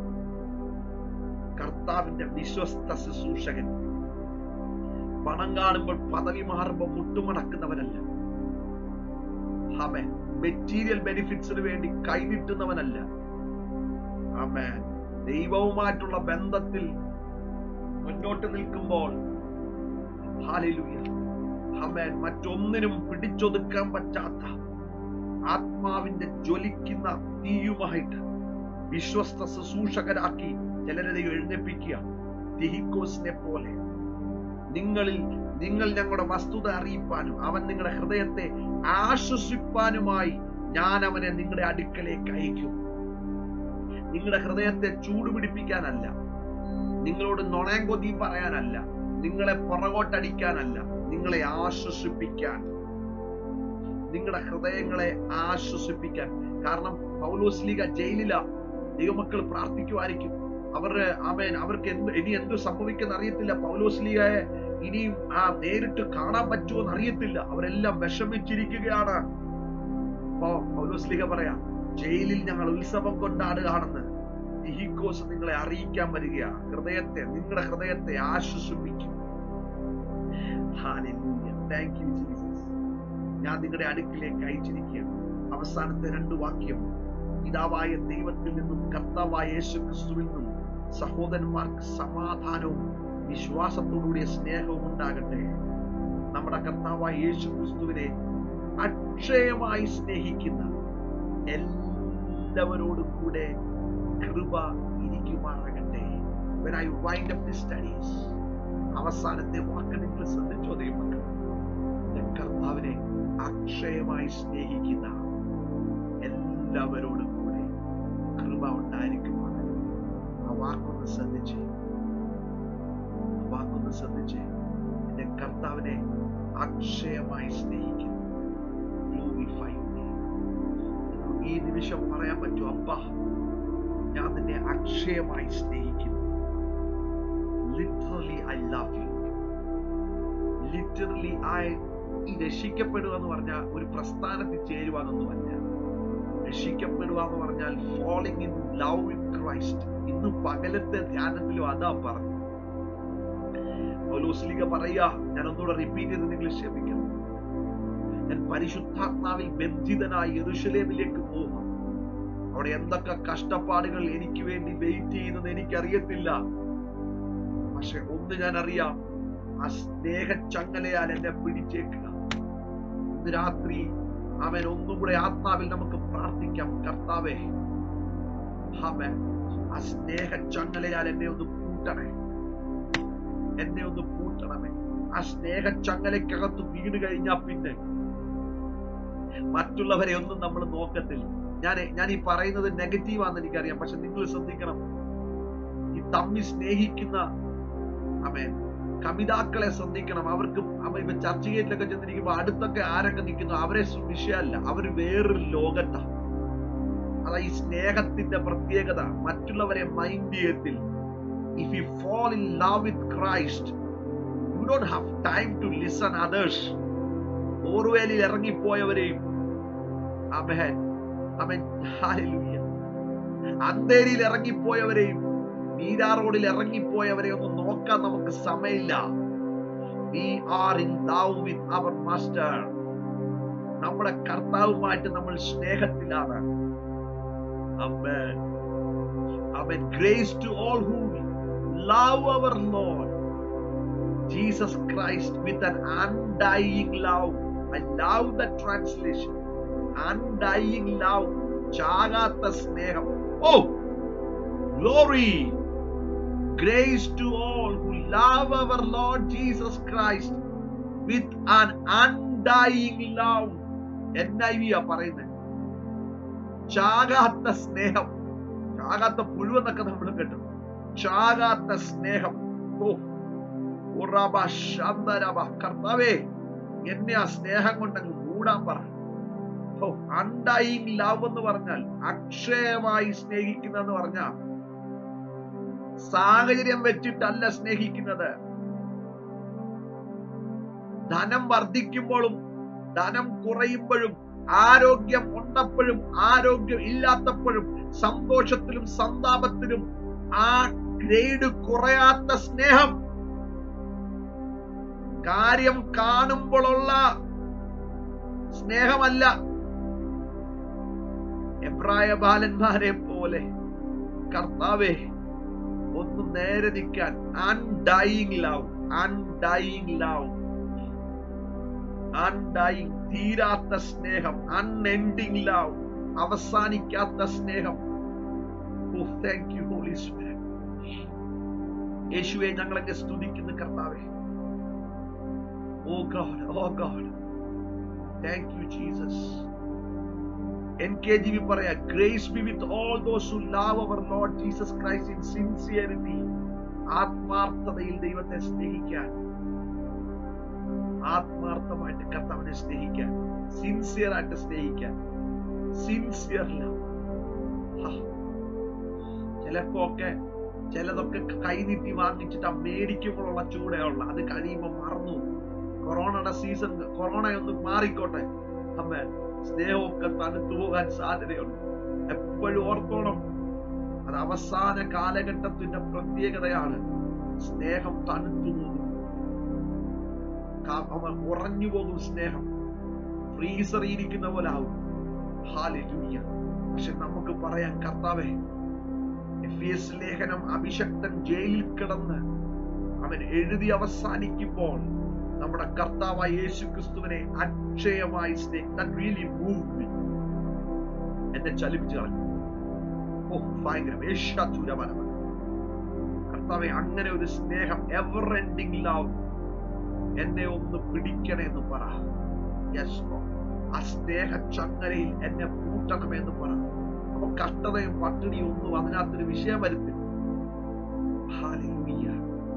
കർത്താവിന്റെ വിശ്വസ്ത ശുശ്രൂഷകൻ. പണം കാണുമ്പോൾ പദവി മാറുമ്പോൾ മുട്ടുമടക്കുന്നവനല്ല. ആമേൻ. മെറ്റീരിയൽ ബെനിഫിറ്റ്സിന് വേണ്ടി കൈനീട്ടുന്നവനല്ല. ആമേൻ. ദൈവവുമായിട്ടുള്ള ബന്ധത്തിൽ മുന്നോട്ട് നിൽക്കുമ്പോൾ ഹല്ലേലൂയ, ആമേൻ, മറ്റൊന്നിനും പിടിച്ചൊതുക്കാൻ പറ്റാത്ത ആത്മാവിന്റെ ജ്വലിക്കുന്ന തീയുമായിട്ട് വിശ്വസ്ത ശുശ്രൂഷകരാക്കി ചിലരെ എഴുന്നേൽപ്പിക്കുക. തിഹിക്കോസിനെ പോലെ നിങ്ങളിൽ നിങ്ങൾ ഞങ്ങളുടെ വസ്തുത അറിയിപ്പാനും അവൻ നിങ്ങളുടെ ഹൃദയത്തെ ആശ്വസിപ്പാനുമായി ഞാൻ അവനെ നിങ്ങളുടെ അടുക്കലേക്ക് അയക്കും. നിങ്ങളുടെ ഹൃദയത്തെ ചൂടുപിടിപ്പിക്കാനല്ല, നിങ്ങളോട് നുണയങ്കൊതി പറയാനല്ല, നിങ്ങളെ പുറകോട്ടടിക്കാനല്ല, നിങ്ങളെ ആശ്വസിപ്പിക്കാൻ, നിങ്ങളുടെ ഹൃദയങ്ങളെ ആശ്വസിപ്പിക്കാൻ. കാരണം പൗലോസ്ലീഗ ജയിലിലാ. ദൈവമക്കൾ പ്രാർത്ഥിക്കുമായിരിക്കും. അവരുടെ ആമേൻ അവർക്ക് എന്ത് ഇനി എന്ത് സംഭവിക്കുന്ന അറിയത്തില്ല. പൗലോസ്ലീഗയെ ഇനിയും ആ നേരിട്ട് കാണാൻ പറ്റുമോ എന്ന് അറിയത്തില്ല. അവരെല്ലാം വിഷമിച്ചിരിക്കുകയാണ്. അപ്പോ പൗലോസ്ലീഗ പറയാ, ജയിലിൽ ഞങ്ങൾ ഉത്സവം കൊണ്ടാടുകയാണെന്ന് തിഹിക്കോസ് നിങ്ങളെ അറിയിക്കാൻ വരികയാണ്. ഹൃദയത്തെ നിങ്ങളുടെ ഹൃദയത്തെ ആശ്വസിപ്പിക്കും. ഹല്ലേലൂയ. Thank you Jesus. ഞാൻ നിങ്ങളുടെ അടുക്കിലേക്ക് അയച്ചിരിക്കുകയാണ്. അവസാനത്തെ രണ്ട് വാക്യം, പിതാവായ ദൈവത്തിൽ നിന്നും കർത്താവായ യേശു ക്രിസ്തുവിൽ നിന്നും സഹോദരന്മാർക്ക് സമാധാനവും വിശ്വാസത്തോടുകൂടിയ സ്നേഹവും ഉണ്ടാകട്ടെ. നമ്മുടെ കർത്താവായ യേശു ക്രിസ്തുവിനെ അക്ഷയമായി സ്നേഹിക്കുന്ന എല്ലാവരോടും കൂടെ കൃപ ഇരിക്കുമാറാകട്ടെ. When I wind up the studies, അവസാനത്തെ വാക്ക് നിങ്ങൾ ശ്രദ്ധിച്ചോ ദൈവമക്കൾ? കർത്താവിനെ അക്ഷയമായി സ്നേഹിക്കുന്ന എല്ലാവരോടും കൂടെ കൃപ ഉണ്ടായിരിക്കുമാണ്. ആ വാക്കൊന്ന് ശ്രദ്ധിച്ച് ആ വാക്കൊന്ന് ശ്രദ്ധിച്ച് എന്റെ കർത്താവിനെ അക്ഷയമായി സ്നേഹിക്കുന്നു. ഈ നിമിഷം പറയാൻ പറ്റൂ, അപ്പാ ഞാൻ നിന്നെ അക്ഷയമായി സ്നേഹിക്കുന്നു. Literally I love you. Literally I ഈ രക്ഷിക്കപ്പെടുക എന്ന് പറഞ്ഞാൽ ഒരു പ്രസ്ഥാനത്തിൽ ചേരുവാനൊന്നുമല്ല. രക്ഷിക്കപ്പെടുക എന്ന് പറഞ്ഞാൽ falling in love with Christ. ഇന്ന് പകലത്തെ ധ്യാനത്തിലും അതാ പറഞ്ഞു. പൗലോസ്ലീഗ പറയാ, ഞാൻ ഒന്നുകൂടെ റിപ്പീറ്റ് ചെയ്ത് നിങ്ങൾ ക്ഷമിക്കണം. ഞാൻ പരിശുദ്ധാത്മാവിൽ ബന്ധിതനായി യെരൂശലേമിലേക്ക് പോകും. അവിടെ എന്തൊക്കെ കഷ്ടപ്പാടുകൾ എനിക്ക് വേണ്ടി വെയിറ്റ് ചെയ്യുന്നത് എനിക്കറിയത്തില്ല. പക്ഷെ ഒന്ന് ഞാൻ അറിയാം, ആ സ്നേഹച്ചങ്ങലയാൽ എന്നെ പിടിച്ചേക്കുക. ഇന്ന് രാത്രി അവൻ ഒന്നും കൂടെ ആത്മാവിൽ നമുക്ക് പ്രാർത്ഥിക്കാം. കർത്താവേ, അവൻ ആ സ്നേഹച്ചങ്ങലയാൽ എന്നെ ഒന്ന് പൂട്ടണേ, എന്നെ ഒന്ന് പൂട്ടണമേ. ആ സ്നേഹച്ചങ്ങലക്കകത്ത് വീണ് കഴിഞ്ഞാൽ പിന്നെ മറ്റുള്ളവരെ ഒന്നും നമ്മൾ നോക്കത്തില്ല. ഞാൻ ഞാൻ ഈ പറയുന്നത് നെഗറ്റീവാണെന്ന് എനിക്കറിയാം. പക്ഷെ നിങ്ങൾ ശ്രദ്ധിക്കണം, ഈ തമ്മി സ്നേഹിക്കുന്ന ആമേൻ കമിതാക്കളെ ശ്രദ്ധിക്കണം. അവർക്ക് ഇപ്പൊ ചർച്ച ഗേറ്റിലൊക്കെ ചെന്നിരിക്കുമ്പോ അടുത്തൊക്കെ ആരൊക്കെ നിൽക്കുന്നു അവരെ വിഷയമല്ല, അവർ വേറൊരു ലോകത്താ. അതാ ഈ സ്നേഹത്തിന്റെ പ്രത്യേകത. മറ്റുള്ളവരെ മൈൻഡ് ചെയ്യത്തില്ല. If you fall in love with Christ, you don't have time to listen others. ഓർവേലിൽ ഇറങ്ങിപ്പോയവരെയും ആമേൻ ആമേൻ ഹല്ലേലൂയ അന്തേരിയിൽ ഇറങ്ങിപ്പോയവരെയും മീരാ റോഡിൽ ഇറങ്ങിപ്പോയവരെ ഒന്നും നോക്കാൻ നമുക്ക് സമയമില്ല. We are in love with our master. നമ്മുടെ കർത്താവുമായിട്ട് നമ്മൾ സ്നേഹത്തിലാണ്. Amen. Amen. Grace to all who love our Lord Jesus Christ with an undying love. I love that translation. Undying love. ചാകാത്ത സ്നേഹം. Oh, glory. Grace to all who love our Lord Jesus Christ with an undying love. N I V ആ പറയുന്നത്. ചാകാത്ത സ്നേഹം. ചാകാത്ത പുഴുവെന്നൊക്കെ നമ്മൾ കേട്ടു. ചാകാത്ത സ്നേഹം. ഓ കർത്താവേ, എന്നെ ആ സ്നേഹം കൊണ്ടങ്ങ് മൂടാൻ പറ. ഓ അൺഡൈയിങ് ലവ് എന്ന് പറഞ്ഞാൽ അക്ഷയമായി സ്നേഹിക്കുന്നതെന്ന് പറഞ്ഞാൽ സാഹചര്യം വെച്ചിട്ടല്ല സ്നേഹിക്കുന്നത്. ധനം വർദ്ധിക്കുമ്പോഴും ധനം കുറയുമ്പോഴും ആരോഗ്യം ഉണ്ടപ്പോഴും ആരോഗ്യം ഇല്ലാത്തപ്പോഴും സന്തോഷത്തിലും സന്താപത്തിലും ആ ഗ്രേഡ് കുറയാത്ത സ്നേഹം. കാര്യം കാണുമ്പോഴുള്ള സ്നേഹമല്ല. എബ്രായ ബാലന്മാരെ പോലെ കർത്താവേ ഒന്ന് നേരെ നിൽക്കാൻ. അൺഡൈയിങ് ലവ്. അൺഡൈയിങ് ലവ്. അൺഡൈയിങ്, തീരാത്ത സ്നേഹം. അൺഎൻഡിങ് ലവ്, അവസാനിക്കാത്ത സ്നേഹം. Oh thank you Holy Spirit. യേശുവേ, ഞങ്ങളെന്നെ സ്തുതിക്കുന്നു കർത്താവേ. Oh God, oh God, thank you Jesus. N K G V പറയാ, grace be with all those who love our Lord Jesus Christ in sincerity. ആത്മാർത്ഥതയിൽ ദൈവത്തെ സ്നേഹിക്കാൻ, ആത്മാർത്ഥമായിട്ട് കർത്താവിനെ സ്നേഹിക്കാൻ, സിൻസിയർ ആയിട്ട് സ്നേഹിക്കാൻ. Sincere love. ചിലപ്പോ ഒക്കെ ചിലതൊക്കെ കൈനീട്ടി വാങ്ങിച്ചിട്ട് മേടിക്കുമ്പോഴുള്ള ചൂടയുള്ള, അത് കഴിയുമ്പോൾ മറന്നു. കൊറോണയുടെ സീസൺ, കൊറോണയൊന്നും മാറിക്കോട്ടെ, അമ്മ സ്നേഹമൊക്കെ തണുത്തു പോകാൻ സാധ്യതയുണ്ട്. എപ്പോഴും ഓർത്തോണം, അത് അവസാന കാലഘട്ടത്തിന്റെ പ്രത്യേകതയാണ്. സ്നേഹം തണുത്തു പോകും, ഉറഞ്ഞു പോകും. സ്നേഹം ഫ്രീസറിൽ ഇരിക്കുന്ന പോലെ ആവും. ഹല്ലേലൂയ. പക്ഷെ നമുക്ക് പറയാം, കർത്താവേ, എഫേസ്യ ലേഖനം അഭിഷക്തൻ ജയിലിൽ കിടന്ന് അവൻ എഴുതി അവസാനിക്കുമ്പോൾ നമ്മുടെ കർത്താവായ യേശു ക്രിസ്തുവിനെ അക്ഷയമായി സ്നേഹിച്ചു. എന്നെ ചലിപ്പിച്ചു കളഞ്ഞു. ഓ ഭയങ്കരം. കർത്താവെ, അങ്ങനെ ഒരു സ്നേഹം, എവർ എൻഡിങ് ലവ്, എന്നെ ഒന്ന് പിടിക്കണേ എന്ന് പറ. യെസ്, ആ സ്നേഹ ചങ്ങലയിൽ എന്നെ പൂട്ടണമെന്ന് പറ. അപ്പൊ കഷ്ടതയും പട്ടിണിയും ഒന്നും അതിനകത്തൊരു വിഷയം വരുത്തില്ല. Hallelujah.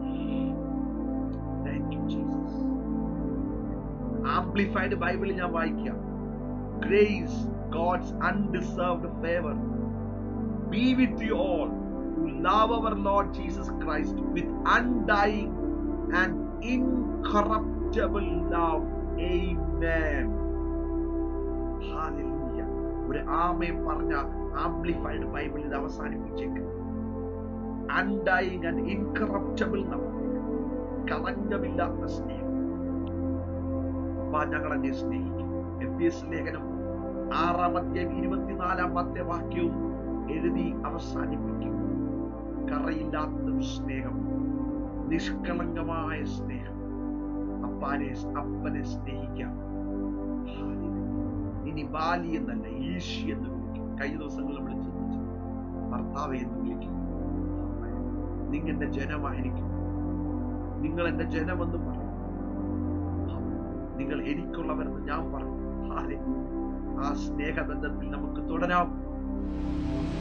Thank you Jesus. Amplified ബൈബിളിൽ ഞാൻ വായിക്കാം. Grace, God's undeserved favor, be with you all who love our Lord Jesus Christ with undying and incorruptible love. Amen. Hallelujah. ഒരു ആമേൻ പറഞ്ഞ ആംപ്ലിഫൈഡ് ബൈബിളിൽ ഇത് അവസാനിപ്പിച്ചേക്കും. അൺഡൈയിങ് ആൻഡ് ഇൻകറപ്റ്റബിൾ ലവ്, കളങ്കമില്ലാത്ത സ്നേഹം. ഞങ്ങളെന്നെ സ്നേഹിക്കും. എഫേസ്യ ലേഖനം ആറാം അധ്യായം ഇരുപത്തിനാലാമത്തെ വാക്യവും എഴുതി അവസാനിപ്പിക്കും. കറയില്ലാത്തൊരു സ്നേഹം, നിഷ്കളങ്കമായ സ്നേഹം. അപ്പാനെ അപ്പനെ സ്നേഹിക്കാം. ഇനി ബാലി എന്നല്ല, ഈശി എന്ന് വിളിക്കും. കഴിഞ്ഞ ദിവസങ്ങൾ നമ്മൾ ചിന്തിച്ചു. ഭർത്താവ് എന്ന് വിളിക്കും. നിങ്ങൾ എന്റെ ജനമായിരിക്കും, നിങ്ങൾ എന്റെ ജനമെന്ന് പറയും. നിങ്ങൾ എനിക്കുള്ളവരെന്ന് ഞാൻ പറഞ്ഞു. ആ സ്നേഹബന്ധത്തിൽ നമുക്ക് തുടരാം.